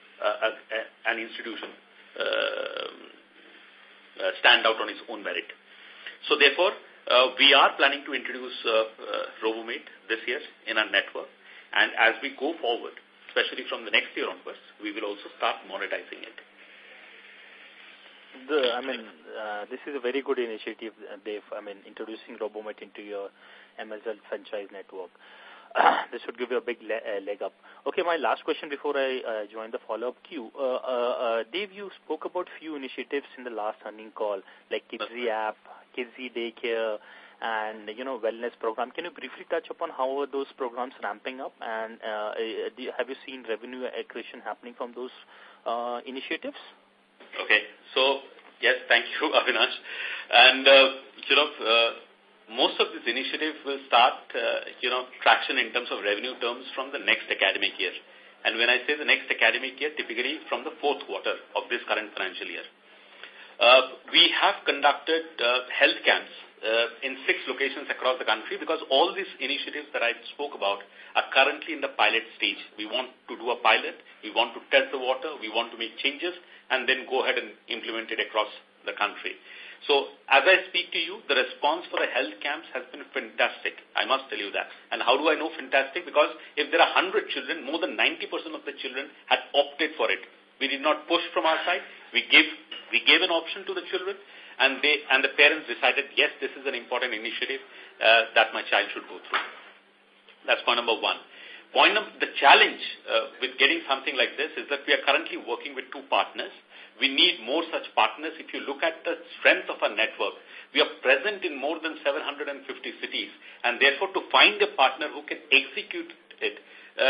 an institution stand out on its own merit. So therefore, we are planning to introduce RoboMate this year in our network. And as we go forward, especially from the next year onwards, we will also start monetizing it. This is a very good initiative, Dave. Introducing RoboMate into your MSL franchise network. This would give you a big leg up. Okay, my last question before I join the follow-up queue. Dave, you spoke about few initiatives in the last earnings call, like Kidsy app, Kidsy daycare, and wellness program. Can you briefly touch upon how are those programs ramping up, and have you seen revenue accretion happening from those initiatives? Okay, so yes, thank you, Avinash. And most of this initiative will start, traction in terms of revenue terms from the next academic year. And when I say the next academic year, typically from the fourth quarter of this current financial year. We have conducted health camps in 6 locations across the country, because all these initiatives that I spoke about are currently in the pilot stage. We want to do a pilot, we want to test the water, we want to make changes, and then go ahead and implement it across the country. So as I speak to you, the response for the health camps has been fantastic. I must tell you that. And how do I know fantastic? Because if there are 100 children, more than 90% of the children had opted for it. We did not push from our side. We gave an option to the children, and the parents decided, yes, this is an important initiative that my child should go through. That's point number 1. The challenge with getting something like this is that we are currently working with 2 partners. We need more such partners. If you look at the strength of our network, we are present in more than 750 cities, and therefore to find a partner who can execute it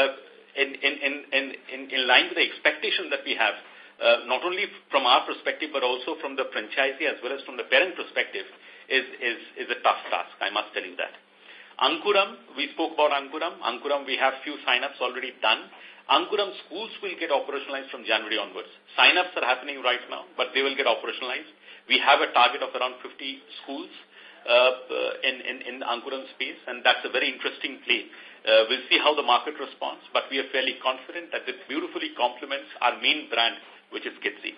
in line with the expectation that we have, not only from our perspective but also from the franchisee as well as from the parent perspective, is a tough task. I must tell you that. Ankuram, we spoke about Ankuram. Ankuram, we have few sign-ups already done. Ankuram schools will get operationalized from January onwards. Sign-ups are happening right now, but they will get operationalized. We have a target of around 50 schools in the Ankuram space, and that's a very interesting play. We'll see how the market responds, but we are fairly confident that it beautifully complements our main brand, which is Qtr2.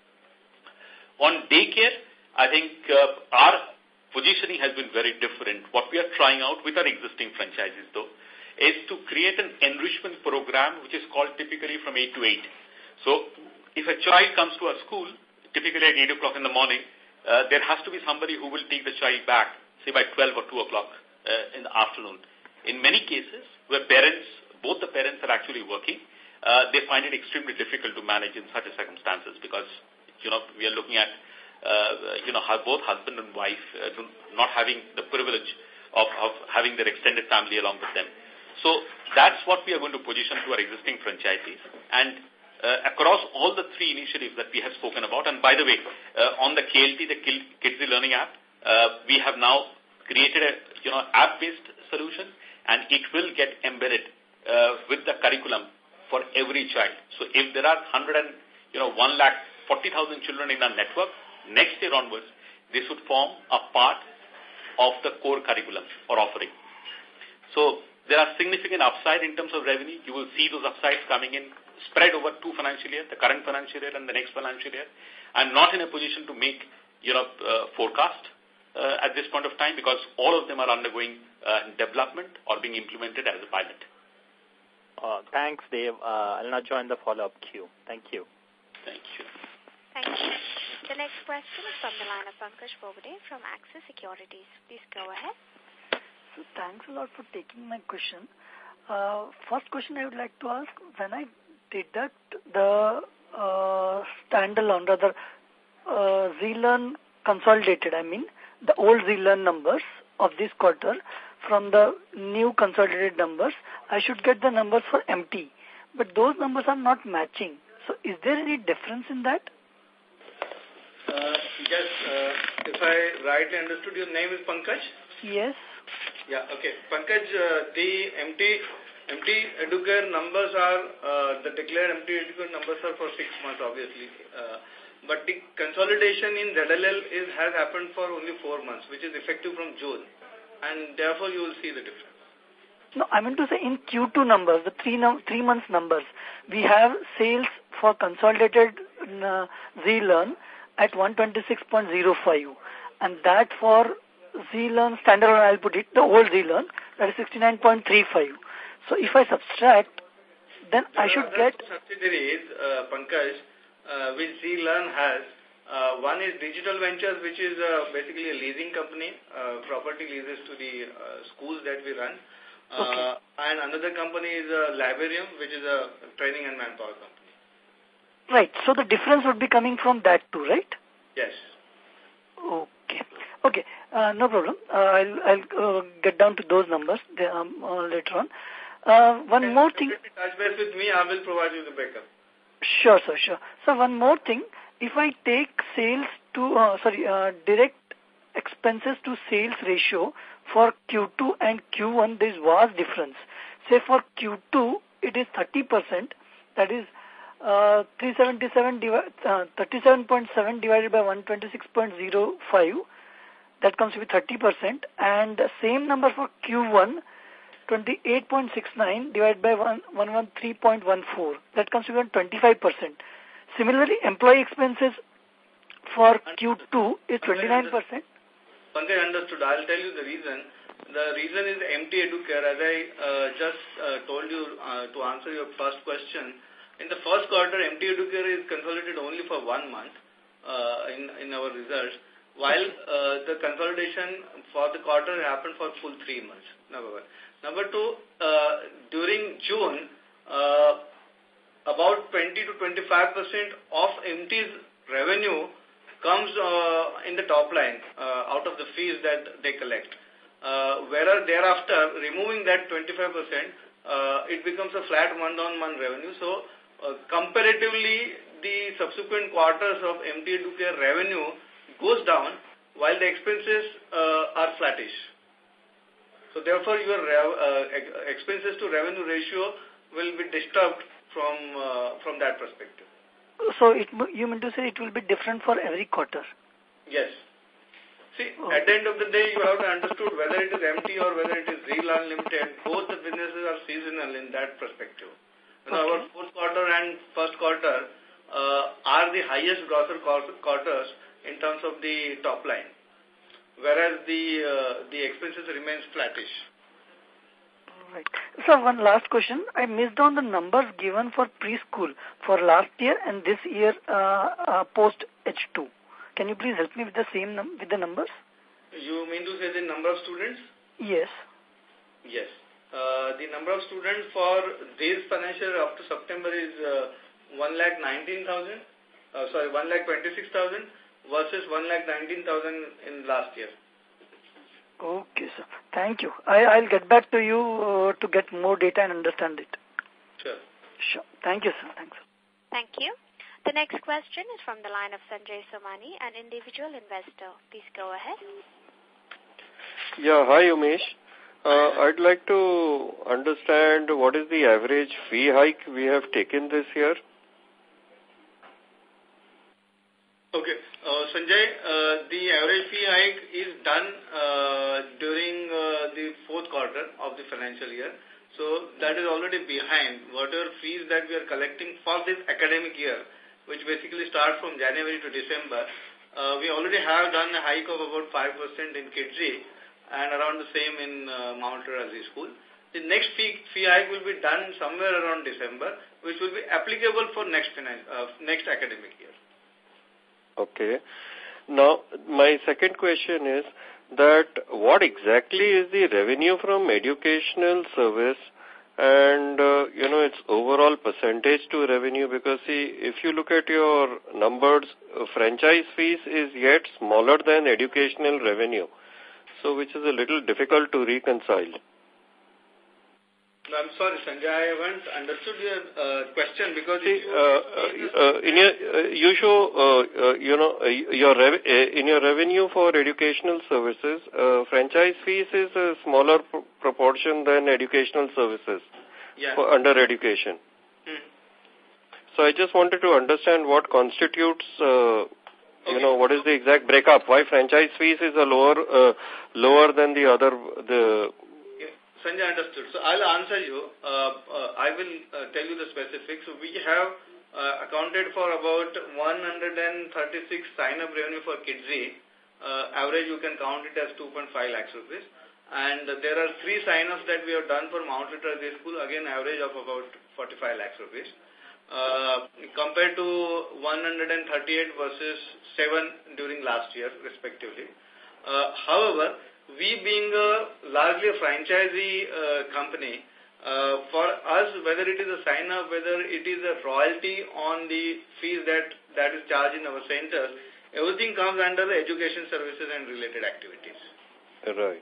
On daycare, I think our positioning has been very different. What we are trying out with our existing franchises, though, is to create an enrichment program which is called typically from 8 to 8. So if a child comes to our school, typically at 8 o'clock in the morning, there has to be somebody who will take the child back, say by 12 or 2 o'clock in the afternoon. In many cases, where both the parents are actually working, they find it extremely difficult to manage in such circumstances because, we are looking at, both husband and wife not having the privilege of having their extended family along with them. So that's what we are going to position to our existing franchisees. And across all the 3 initiatives that we have spoken about, and by the way, on the KLT, the Kids Learning app, we have now created a app-based solution, and it will get embedded with the curriculum for every child. So if there are 140,000 children in our network, next year onwards, this would form a part of the core curriculum or offering. So there are significant upside in terms of revenue. You will see those upsides coming in, spread over 2 financial years, the current financial year and the next financial year. I'm not in a position to make, forecast at this point of time because all of them are undergoing development or being implemented as a pilot. Thanks, Dave. I'll now join the follow-up queue. Thank you. Thank you. Thank you. The next question is from the line of Pankaj Bobade from Axis Securities. Please go ahead. So thanks a lot for taking my question. First question I would like to ask, when I deduct the standalone, rather Zee Learn consolidated, I mean the old Zee Learn numbers of this quarter from the new consolidated numbers, I should get the numbers for MT. But those numbers are not matching. So is there any difference in that? Yes, if I rightly understood, your name is Pankaj? Yes. Yeah, okay. Pankaj, the MT Educare numbers are, the declared MT Educare numbers are for 6 months, obviously. But the consolidation in ZLL has happened for only 4 months, which is effective from June. And therefore, you will see the difference. No, I meant to say in Q2 numbers, the 3 months numbers, we have sales for consolidated Zee Learn at 126.05. And that for Zee Learn standalone, I'll put it, the old Zee Learn, that is 69.35. So if I subtract, then I should get... subsidiaries, Pankaj, which Zee Learn has. One is Digital Ventures, which is basically a leasing company, property leases to the schools that we run. Okay. And another company is Librarium, which is a training and manpower company. Right. So the difference would be coming from that too, right? Yes. Okay. No problem. I'll get down to those numbers later on. One more thing. Touch base with me, I will provide you the backup. Sure, sir, sure. So one more thing. If I take sales to, direct expenses to sales ratio for Q2 and Q1, there is vast difference. Say for Q2, it is 30%, that is 37.7 divided by 126.05, that comes to be 30%, and the same number for Q1, 28.69 divided by 113.14, that comes to be 25%. Similarly, employee expenses for Q2 is 29%. Pankaj, understood. I'll tell you the reason. The reason is MT Educare. As I just told you to answer your first question, in the first quarter, MT Educare is consolidated only for 1 month in our results, while the consolidation for the quarter happened for full 3 months, number one. Number two, during June, about 20 to 25% of MT's revenue comes in the top line out of the fees that they collect. Whereas thereafter, removing that 25%, it becomes a flat month-on-month revenue. So, comparatively, the subsequent quarters of MT Educare revenue goes down while the expenses are flattish. So, therefore, your expenses to revenue ratio will be disturbed from that perspective. So, you mean to say it will be different for every quarter? Yes. See, at the end of the day, you have to understand whether it is MT or whether it is Zee Learn Limited. Both the businesses are seasonal in that perspective. You know, our fourth quarter and first quarter are the highest grosser quarters in terms of the top line, whereas the expenses remains flattish. Right. So one last question. I missed on the numbers given for preschool for last year and this year post H2. Can you please help me with the same with the numbers? You mean to say the number of students? Yes. Yes. The number of students for this financial year up to September is 1,26,000 versus 1,19,000 in last year. Okay, sir. Thank you. I'll get back to you to get more data and understand it. Sure. Sure. Thank you, sir. Thanks. Thank you. The next question is from the line of Sanjay Somani, an individual investor. Please go ahead. Yeah, hi Umesh. I'd like to understand what is the average fee hike we have taken this year. Okay. Sanjay, the average fee hike is done during the fourth quarter of the financial year. So that is already behind. Whatever fees that we are collecting for this academic year, which basically starts from January to December, we already have done a hike of about 5% in Qtr2 and around the same in Mount Razzi School. The next fee hike will be done somewhere around December, which will be applicable for next academic year. Okay. Now, my second question is that what exactly is the revenue from educational service and, its overall percentage to revenue? Because, see, if you look at your numbers, franchise fees is yet smaller than educational revenue, so which is a little difficult to reconcile. I'm sorry, Sanjay, I haven't understood your question because you show, in your revenue for educational services, franchise fees is a smaller proportion than educational services for under education. So I just wanted to understand what constitutes, what is the exact breakup? Why franchise fees is a lower than the other, Sanjay, understood. So I'll answer you. I will tell you the specifics. So we have accounted for about 136 sign-up revenue for Qtr2. Average, you can count it as 2.5 lakhs rupees. And there are 3 sign-ups that we have done for Mount Razzi School, again average of about 45 lakhs rupees. Compared to 138 versus 7 during last year, respectively. However, we being largely a franchisee company, for us, whether it is a sign-up, whether it is a royalty on the fees that is charged in our centers, everything comes under the education services and related activities. Right.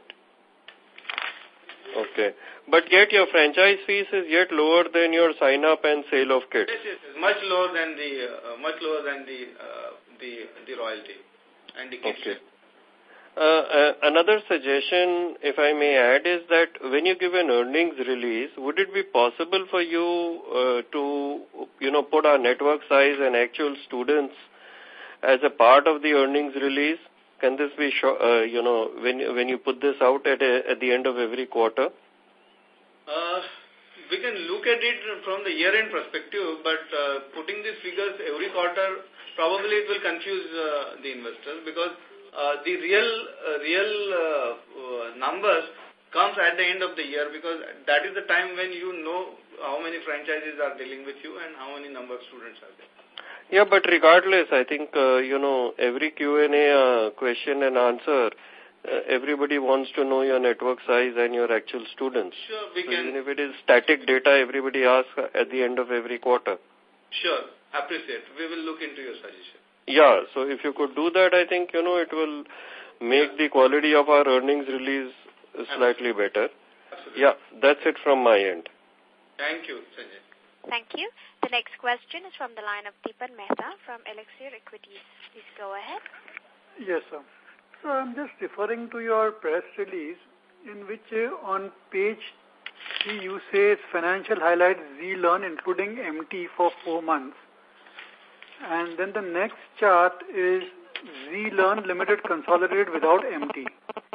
Okay. But yet your franchise fees is yet lower than your sign-up and sale of kits. Yes, much lower than the royalty and the kits. Okay. Another suggestion, if I may add, is that when you give an earnings release, would it be possible for you to, put our network size and actual students as a part of the earnings release Can this be, when you put this out at the end of every quarter? We can look at it from the year-end perspective, but putting these figures every quarter, probably it will confuse the investors, because the real numbers comes at the end of the year, because that is the time when you know how many franchises are dealing with you and how many number of students are there. Yeah, but regardless, I think, every Q&A question and answer, everybody wants to know your network size and your actual students. Sure, we can. Even if it is static data, everybody asks at the end of every quarter. Sure, appreciate. We will look into your suggestion. Yeah, so if you could do that, I think, it will make the quality of our earnings release slightly better. Absolutely. Yeah, that's it from my end. Thank you, Sanjay. Thank you. The next question is from the line of Deepan Mehta from Elixir Equities. Please go ahead. Yes, sir. So I'm just referring to your press release in which on page 3 you say financial highlights Zee Learn including MT for 4 months. And then the next chart is Zee Learn Limited consolidated without MT.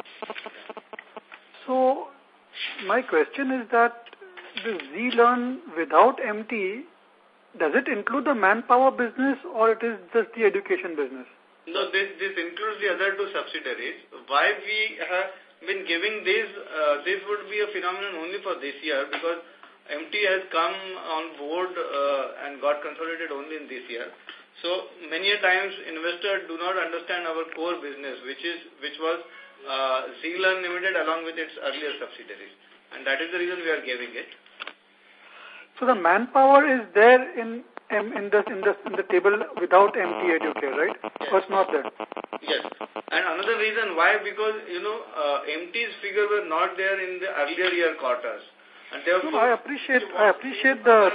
So my question is that the Zee Learn without MT, does it include the manpower business or it is just the education business? No, this includes the other 2 subsidiaries. Why we have been giving this would be a phenomenon only for this year, because MT has come on board and got consolidated only in this year. So many a times investors do not understand our core business, which was Zee Learn Limited along with its earlier subsidiaries, and that is the reason we are giving it. So the manpower is there in the table without MT Educare, right? Yes. Or it's not there? Yes. And another reason why, because MT's figure were not there in the earlier year quarters. And therefore, no, I appreciate the,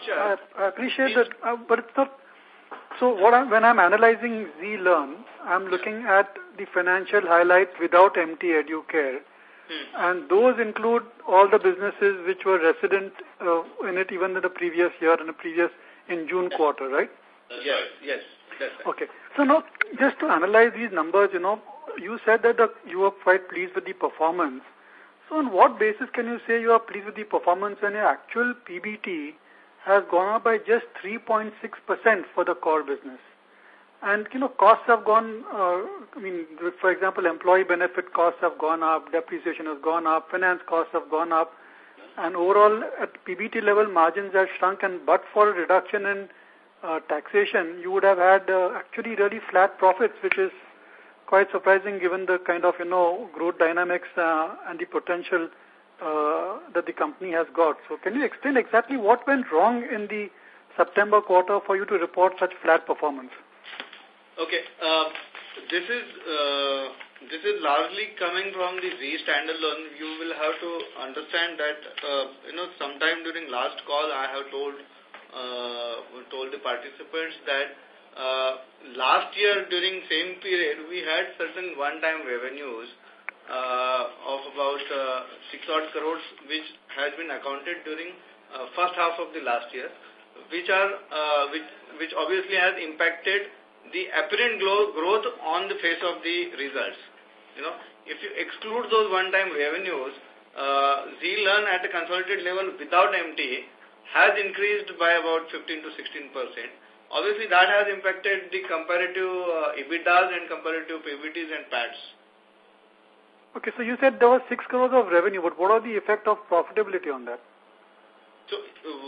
but it's not. So when I'm analyzing Zee Learn, I'm looking at the financial highlights without MT Educare. And those include all the businesses which were resident in it even in the previous year and in June quarter, right? Yes. That's right. Okay. So now, just to analyze these numbers, you said that you were quite pleased with the performance. So on what basis can you say you are pleased with the performance when your actual PBT has gone up by just 3.6% for the core business? And, costs have gone, for example, employee benefit costs have gone up, depreciation has gone up, finance costs have gone up, and overall at PBT level margins have shrunk, and but for a reduction in taxation, you would have had actually really flat profits, which is quite surprising given the kind of, growth dynamics and the potential that the company has got. So can you explain exactly what went wrong in the September quarter for you to report such flat performance? Okay. This is largely coming from the Zee standalone. You will have to understand that, sometime during last call I have told the participants that last year during same period we had certain one-time revenues of about 6 odd crores which has been accounted during first half of the last year, which obviously has impacted the apparent growth on the face of the results. If you exclude those one-time revenues, Zee Learn at a consolidated level without MT has increased by about 15 to 16%. Obviously, that has impacted the comparative EBITDAs and comparative PBTs and PATs. Okay, so you said there was 6 crores of revenue, but what are the effect of profitability on that? So,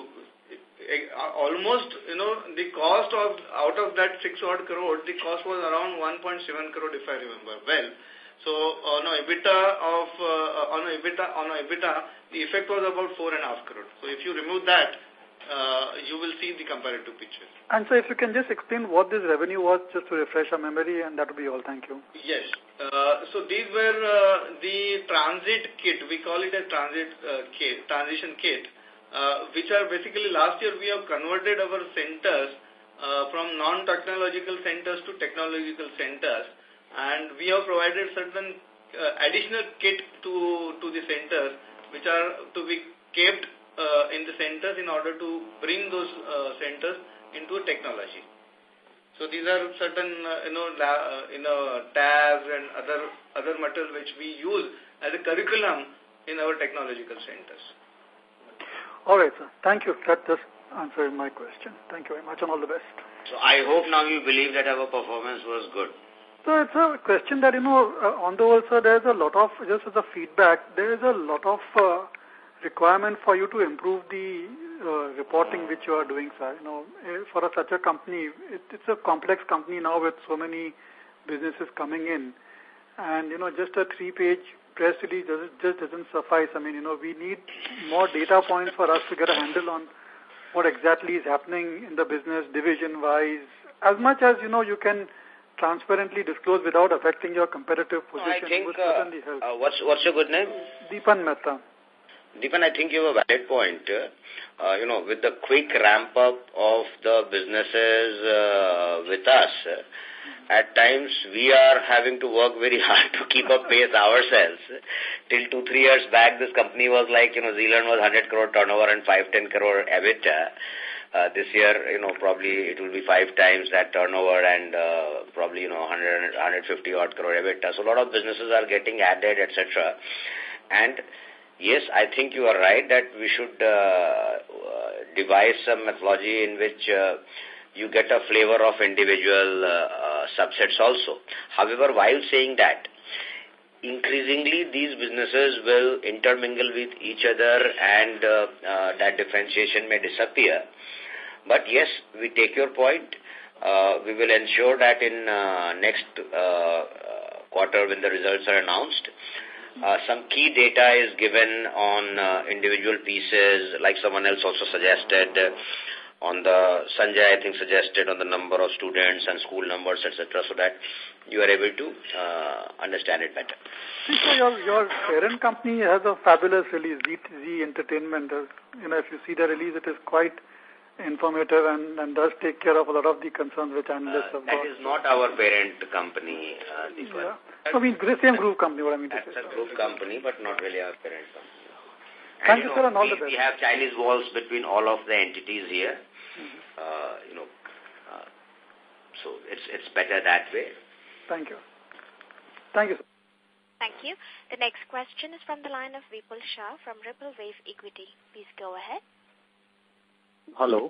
almost, the cost out of that 6 odd crore, the cost was around 1.7 crore if I remember well. So on EBITDA, the effect was about 4.5 crore. So if you remove that, you will see the comparative picture. And so if you can just explain what this revenue was, just to refresh our memory, and that will be all. Thank you. Yes. So these were the transit kit. We call it a transition kit. Which are basically last year we have converted our centers from non-technological centers to technological centers, and we have provided certain additional kit to the centers which are to be kept in the centers in order to bring those centers into technology. So these are certain, tabs and other material which we use as a curriculum in our technological centers. All right, sir. Thank you. That just answered my question. Thank you very much and all the best. So I hope now you believe that our performance was good. So it's a question that, on the whole, sir, there's a lot of, just as a feedback, there is a lot of requirement for you to improve the reporting which you are doing, sir. For such a company, it's a complex company now with so many businesses coming in. And, just a 3-page press release just doesn't suffice. I mean, we need more data points for us to get a handle on what exactly is happening in the business division-wise. As much as, you can transparently disclose without affecting your competitive position. I think, would certainly help. what's your good name? Deepan Mehta. Deepan, I think you have a valid point. With the quick ramp-up of the businesses with us, at times we are having to work very hard to keep up pace ourselves. Till 2-3 years back, this company was like, Zee Learn was 100 crore turnover and 5-10 crore EBITDA. This year, probably it will be 5 times that turnover and probably, 150 odd crore EBITDA. So a lot of businesses are getting added, etc. And yes, I think you are right that we should devise some methodology in which you get a flavor of individual subsets also. However, while saying that, increasingly these businesses will intermingle with each other and that differentiation may disappear. But yes, we take your point. We will ensure that in next quarter when the results are announced, some key data is given on individual pieces, like someone else also suggested on the, Sanjay I think suggested on the number of students and school numbers, etc., so that you are able to understand it better. So your parent company has a fabulous release, Zee Entertainment. If you see the release, it is quite informative and does take care of a lot of the concerns which analysts have got. That is not our parent company, yeah. I mean, the same group company, what I mean to say. That's a group company, but not really our parent company. Thank you, sir, and all the best. We have Chinese walls between all of the entities here. So it's better that way. Thank you. Thank you, sir. Thank you. The next question is from the line of Vipul Shah from Ripple Wave Equity. Please go ahead. Hello.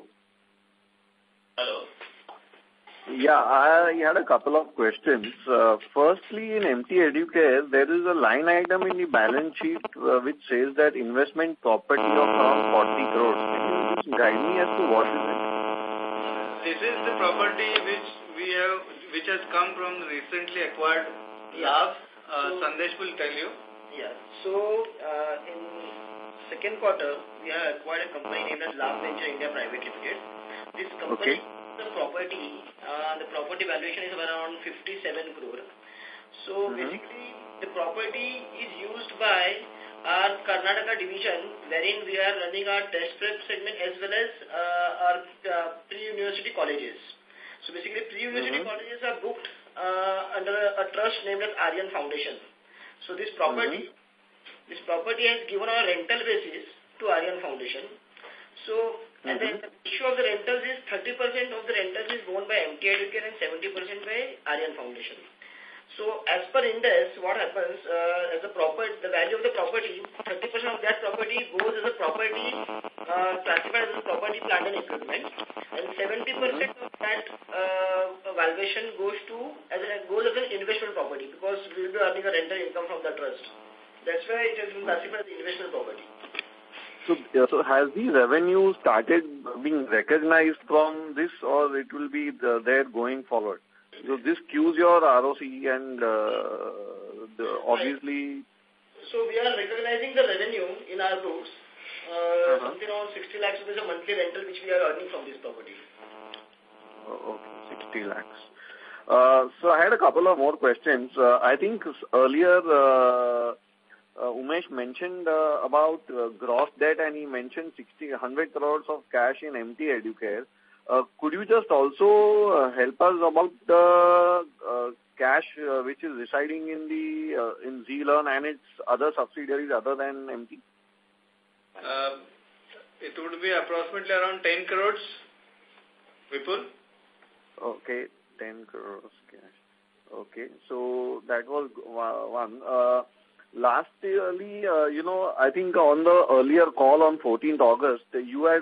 Hello. Yeah, I had a couple of questions. Firstly, in MT Educare, there is a line item in the balance sheet which says that investment property of around 40 crores. Can you just guide me as to what is it? This is the property which has come from the recently acquired lab. Sandesh will tell you. Yeah. So, in second quarter, we have acquired a company named as Lab Venture India Private Limited. This company, the property valuation is around 57 crore. So, basically, the property is used by our Karnataka division, wherein we are running our test prep segment as well as our pre-university colleges. So, basically, pre-university colleges are booked under a trust named as Aryan Foundation. So this property has given our rental basis to Aryan Foundation. So, and then the issue of the rentals is 30% of the rentals is borne by MT Educare and 70% by Aryan Foundation. So, as per Indes, what happens, the value of the property, 30% of that property goes as a property, classified as a property, plant and equipment, and 70% of that valuation goes as an investment property, because we will be earning a rental income from the trust. That's why it has been classified as investment property. So has the revenue started being recognized from this, or it will be there going forward? So this cues your ROC and obviously... So we are recognizing the revenue in our books, something around 60 lakhs rupees a monthly rental which we are earning from this property. Okay, 60 lakhs. So I had a couple of more questions. I think earlier Umesh mentioned about gross debt, and he mentioned 100 crores of cash in MT Educare. Could you just also help us about the cash which is residing in Zee Learn and its other subsidiaries other than MT? It would be approximately around 10 crores, Vipul. Okay. 10 crores cash. Okay, so that was one. Lastly, I think on the earlier call on 14th August, you had,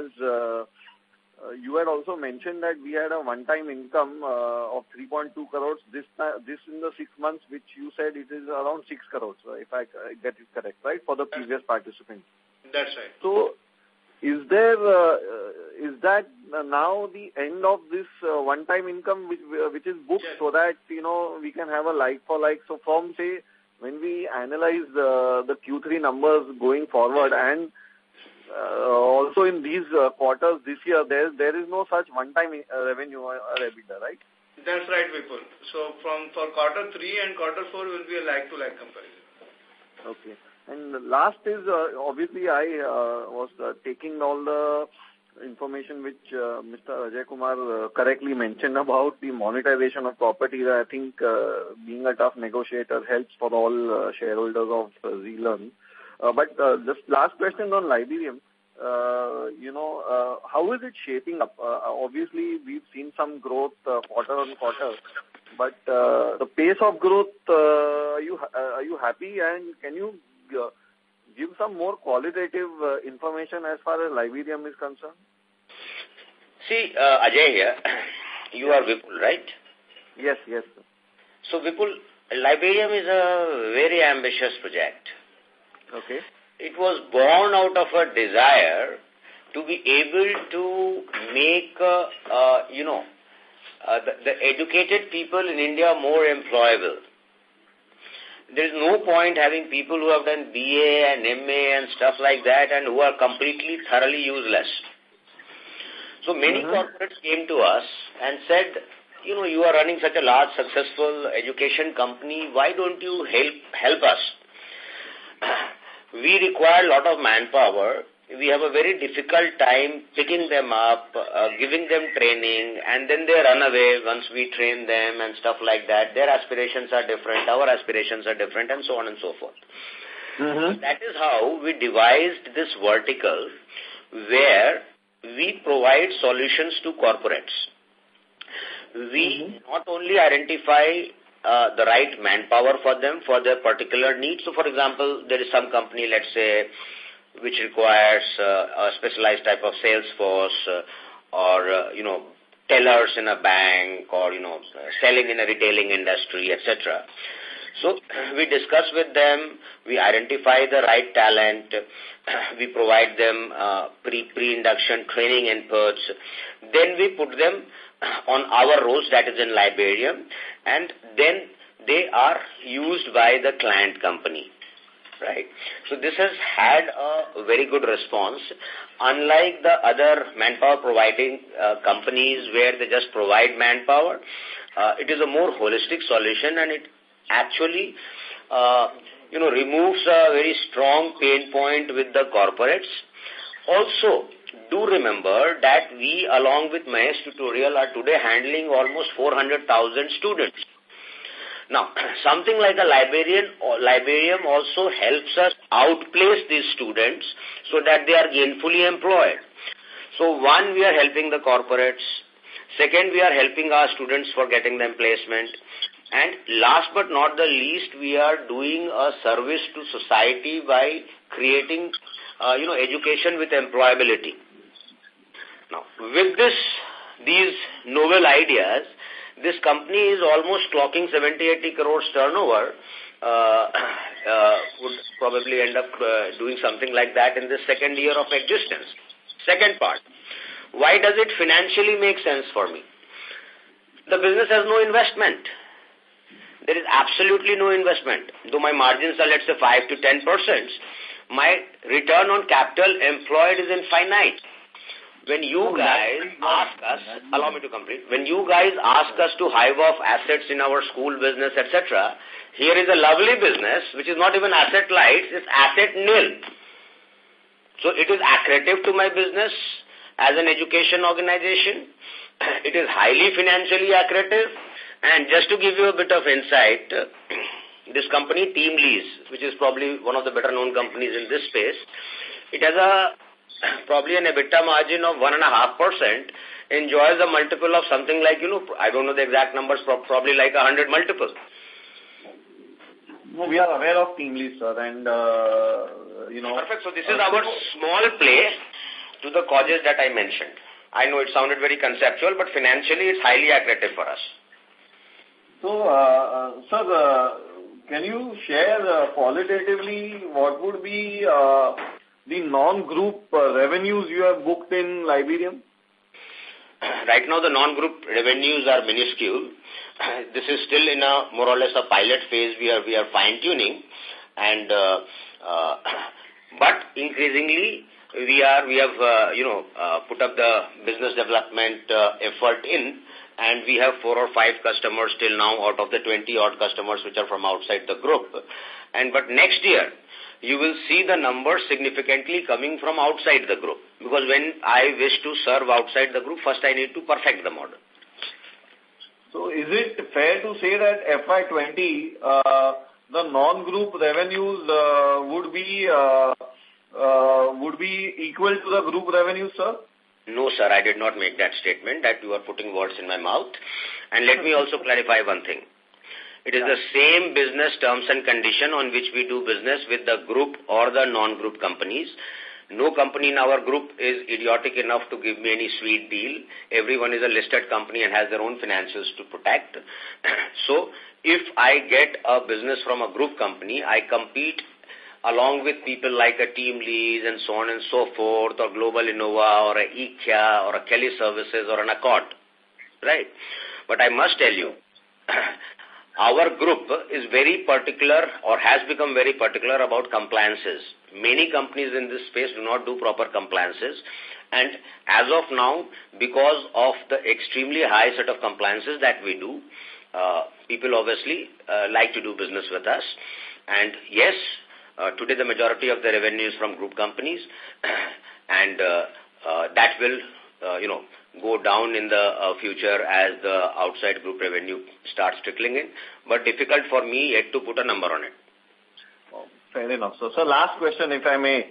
you had also mentioned that we had a one-time income of 3.2 crores. This in the 6 months, which you said it is around 6 crores, if I get it correct, right, for the previous participant. That's right. So, is that now the end of this one-time income which is booked, yes, so that, we can have a like-for-like? So, from, say, when we analyze the Q3 numbers going forward, and also in these quarters this year, there is no such one-time revenue or EBITDA, right? That's right, Vipul. So for quarter 3 and quarter 4 will be a like-to-like comparison. Okay. And the last is, obviously I was taking all the information which Mr. Ajay Kumar correctly mentioned about the monetization of property. I think being a tough negotiator helps for all shareholders of Zee Learn. But just last question on Liberium. How is it shaping up? Obviously, we've seen some growth quarter on quarter, but the pace of growth, are you happy? And can you give some more qualitative information as far as Liberium is concerned? See, Ajay here. You are Vipul, right? Yes, yes, sir. So, Vipul, Liberium is a very ambitious project. Okay. It was born out of a desire to be able to make, the educated people in India more employable. There is no point having people who have done BA and MA and stuff like that and who are completely thoroughly useless. So many corporates came to us and said, you are running such a large, successful education company. Why don't you help us? We require a lot of manpower. We have a very difficult time picking them up, giving them training, and then they run away once we train them and stuff like that. Their aspirations are different, our aspirations are different, and so on and so forth. That is how we devised this vertical where we provide solutions to corporates. We not only identify the right manpower for them for their particular needs. So, for example, there is some company, let's say, which requires a specialized type of sales force or, tellers in a bank or, selling in a retailing industry, etc. So, we discuss with them, we identify the right talent, we provide them pre-induction training inputs, then we put them on our roles, that is in Liberium, and then they are used by the client company, right? So this has had a very good response. Unlike the other manpower providing companies where they just provide manpower, it is a more holistic solution, and it actually, removes a very strong pain point with the corporates. Also, do remember that we, along with Mahesh Tutorial, are today handling almost 400,000 students. Now, something like a Liberium also helps us outplace these students so that they are gainfully employed. So, one, we are helping the corporates. Second, we are helping our students for getting them placement. And last but not the least, we are doing a service to society by creating, education with employability. Now, with these novel ideas, this company is almost clocking 70-80 crores turnover, would probably end up doing something like that in the second year of existence. Second part, why does it financially make sense for me? The business has no investment. There is absolutely no investment. Though my margins are, let's say, 5 to 10%, my return on capital employed is infinite. When you guys ask us, allow me to complete, when you guys ask us to hive off assets in our school business, etc., here is a lovely business which is not even asset light, it's asset nil. So it is accretive to my business as an education organization. It is highly financially accretive. And just to give you a bit of insight, this company, TeamLease, which is probably one of the better known companies in this space, it has probably an EBITDA margin of 1.5%, enjoys a multiple of something like, I don't know the exact numbers, probably like 100 multiples. No, we are aware of TeamLease, sir, and, Perfect. So this is our small play to the causes that I mentioned. I know it sounded very conceptual, but financially it's highly accretive for us. So, sir, can you share qualitatively what would be the non-group revenues you have booked in Liberium? Right now, the non-group revenues are minuscule. This is still in a more or less a pilot phase. We are fine-tuning, and but increasingly we have put up the business development effort in, and we have 4 or 5 customers till now out of the 20 odd customers which are from outside the group. But next year, you will see the numbers significantly coming from outside the group. Because when I wish to serve outside the group, first I need to perfect the model. So is it fair to say that FY20, the non-group revenues would be equal to the group revenues, sir? No, sir, I did not make that statement, that you are putting words in my mouth. And let me also clarify one thing. It is the same business terms and condition on which we do business with the group or the non-group companies. No company in our group is idiotic enough to give me any sweet deal. Everyone is a listed company and has their own financials to protect. So, if I get a business from a group company, I compete along with people like a TeamLease and so on and so forth, or Global Innova, or a IKEA, or a Kelly Services, or an Accord. Right? But I must tell you, our group is very particular or has become very particular about compliances. Many companies in this space do not do proper compliances. And as of now, because of the extremely high set of compliances that we do, people obviously like to do business with us. And yes, today the majority of the revenue is from group companies. And that will, go down in the future as the outside group revenue starts trickling in. But difficult for me yet to put a number on it. Oh, fair enough. So, sir, last question, if I may.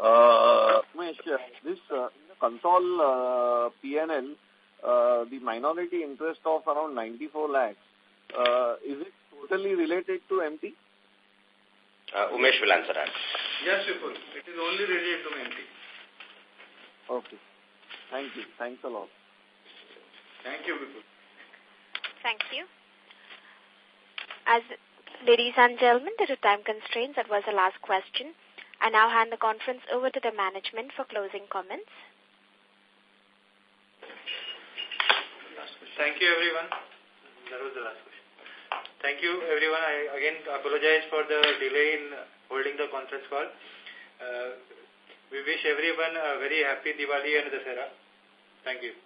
This in the Concall PNL, the minority interest of around 94 lakhs, is it totally related to MT? Umesh will answer that. Yes, Vipul. It is only related to MT. Okay. Thank you. Thanks a lot. Thank you, Vipul. Thank you. As ladies and gentlemen, due to time constraints, that was the last question. I now hand the conference over to the management for closing comments. Thank you, everyone. That was the last question. Thank you, everyone. I again apologize for the delay in holding the conference call. We wish everyone a very happy Diwali and Dussehra. Thank you.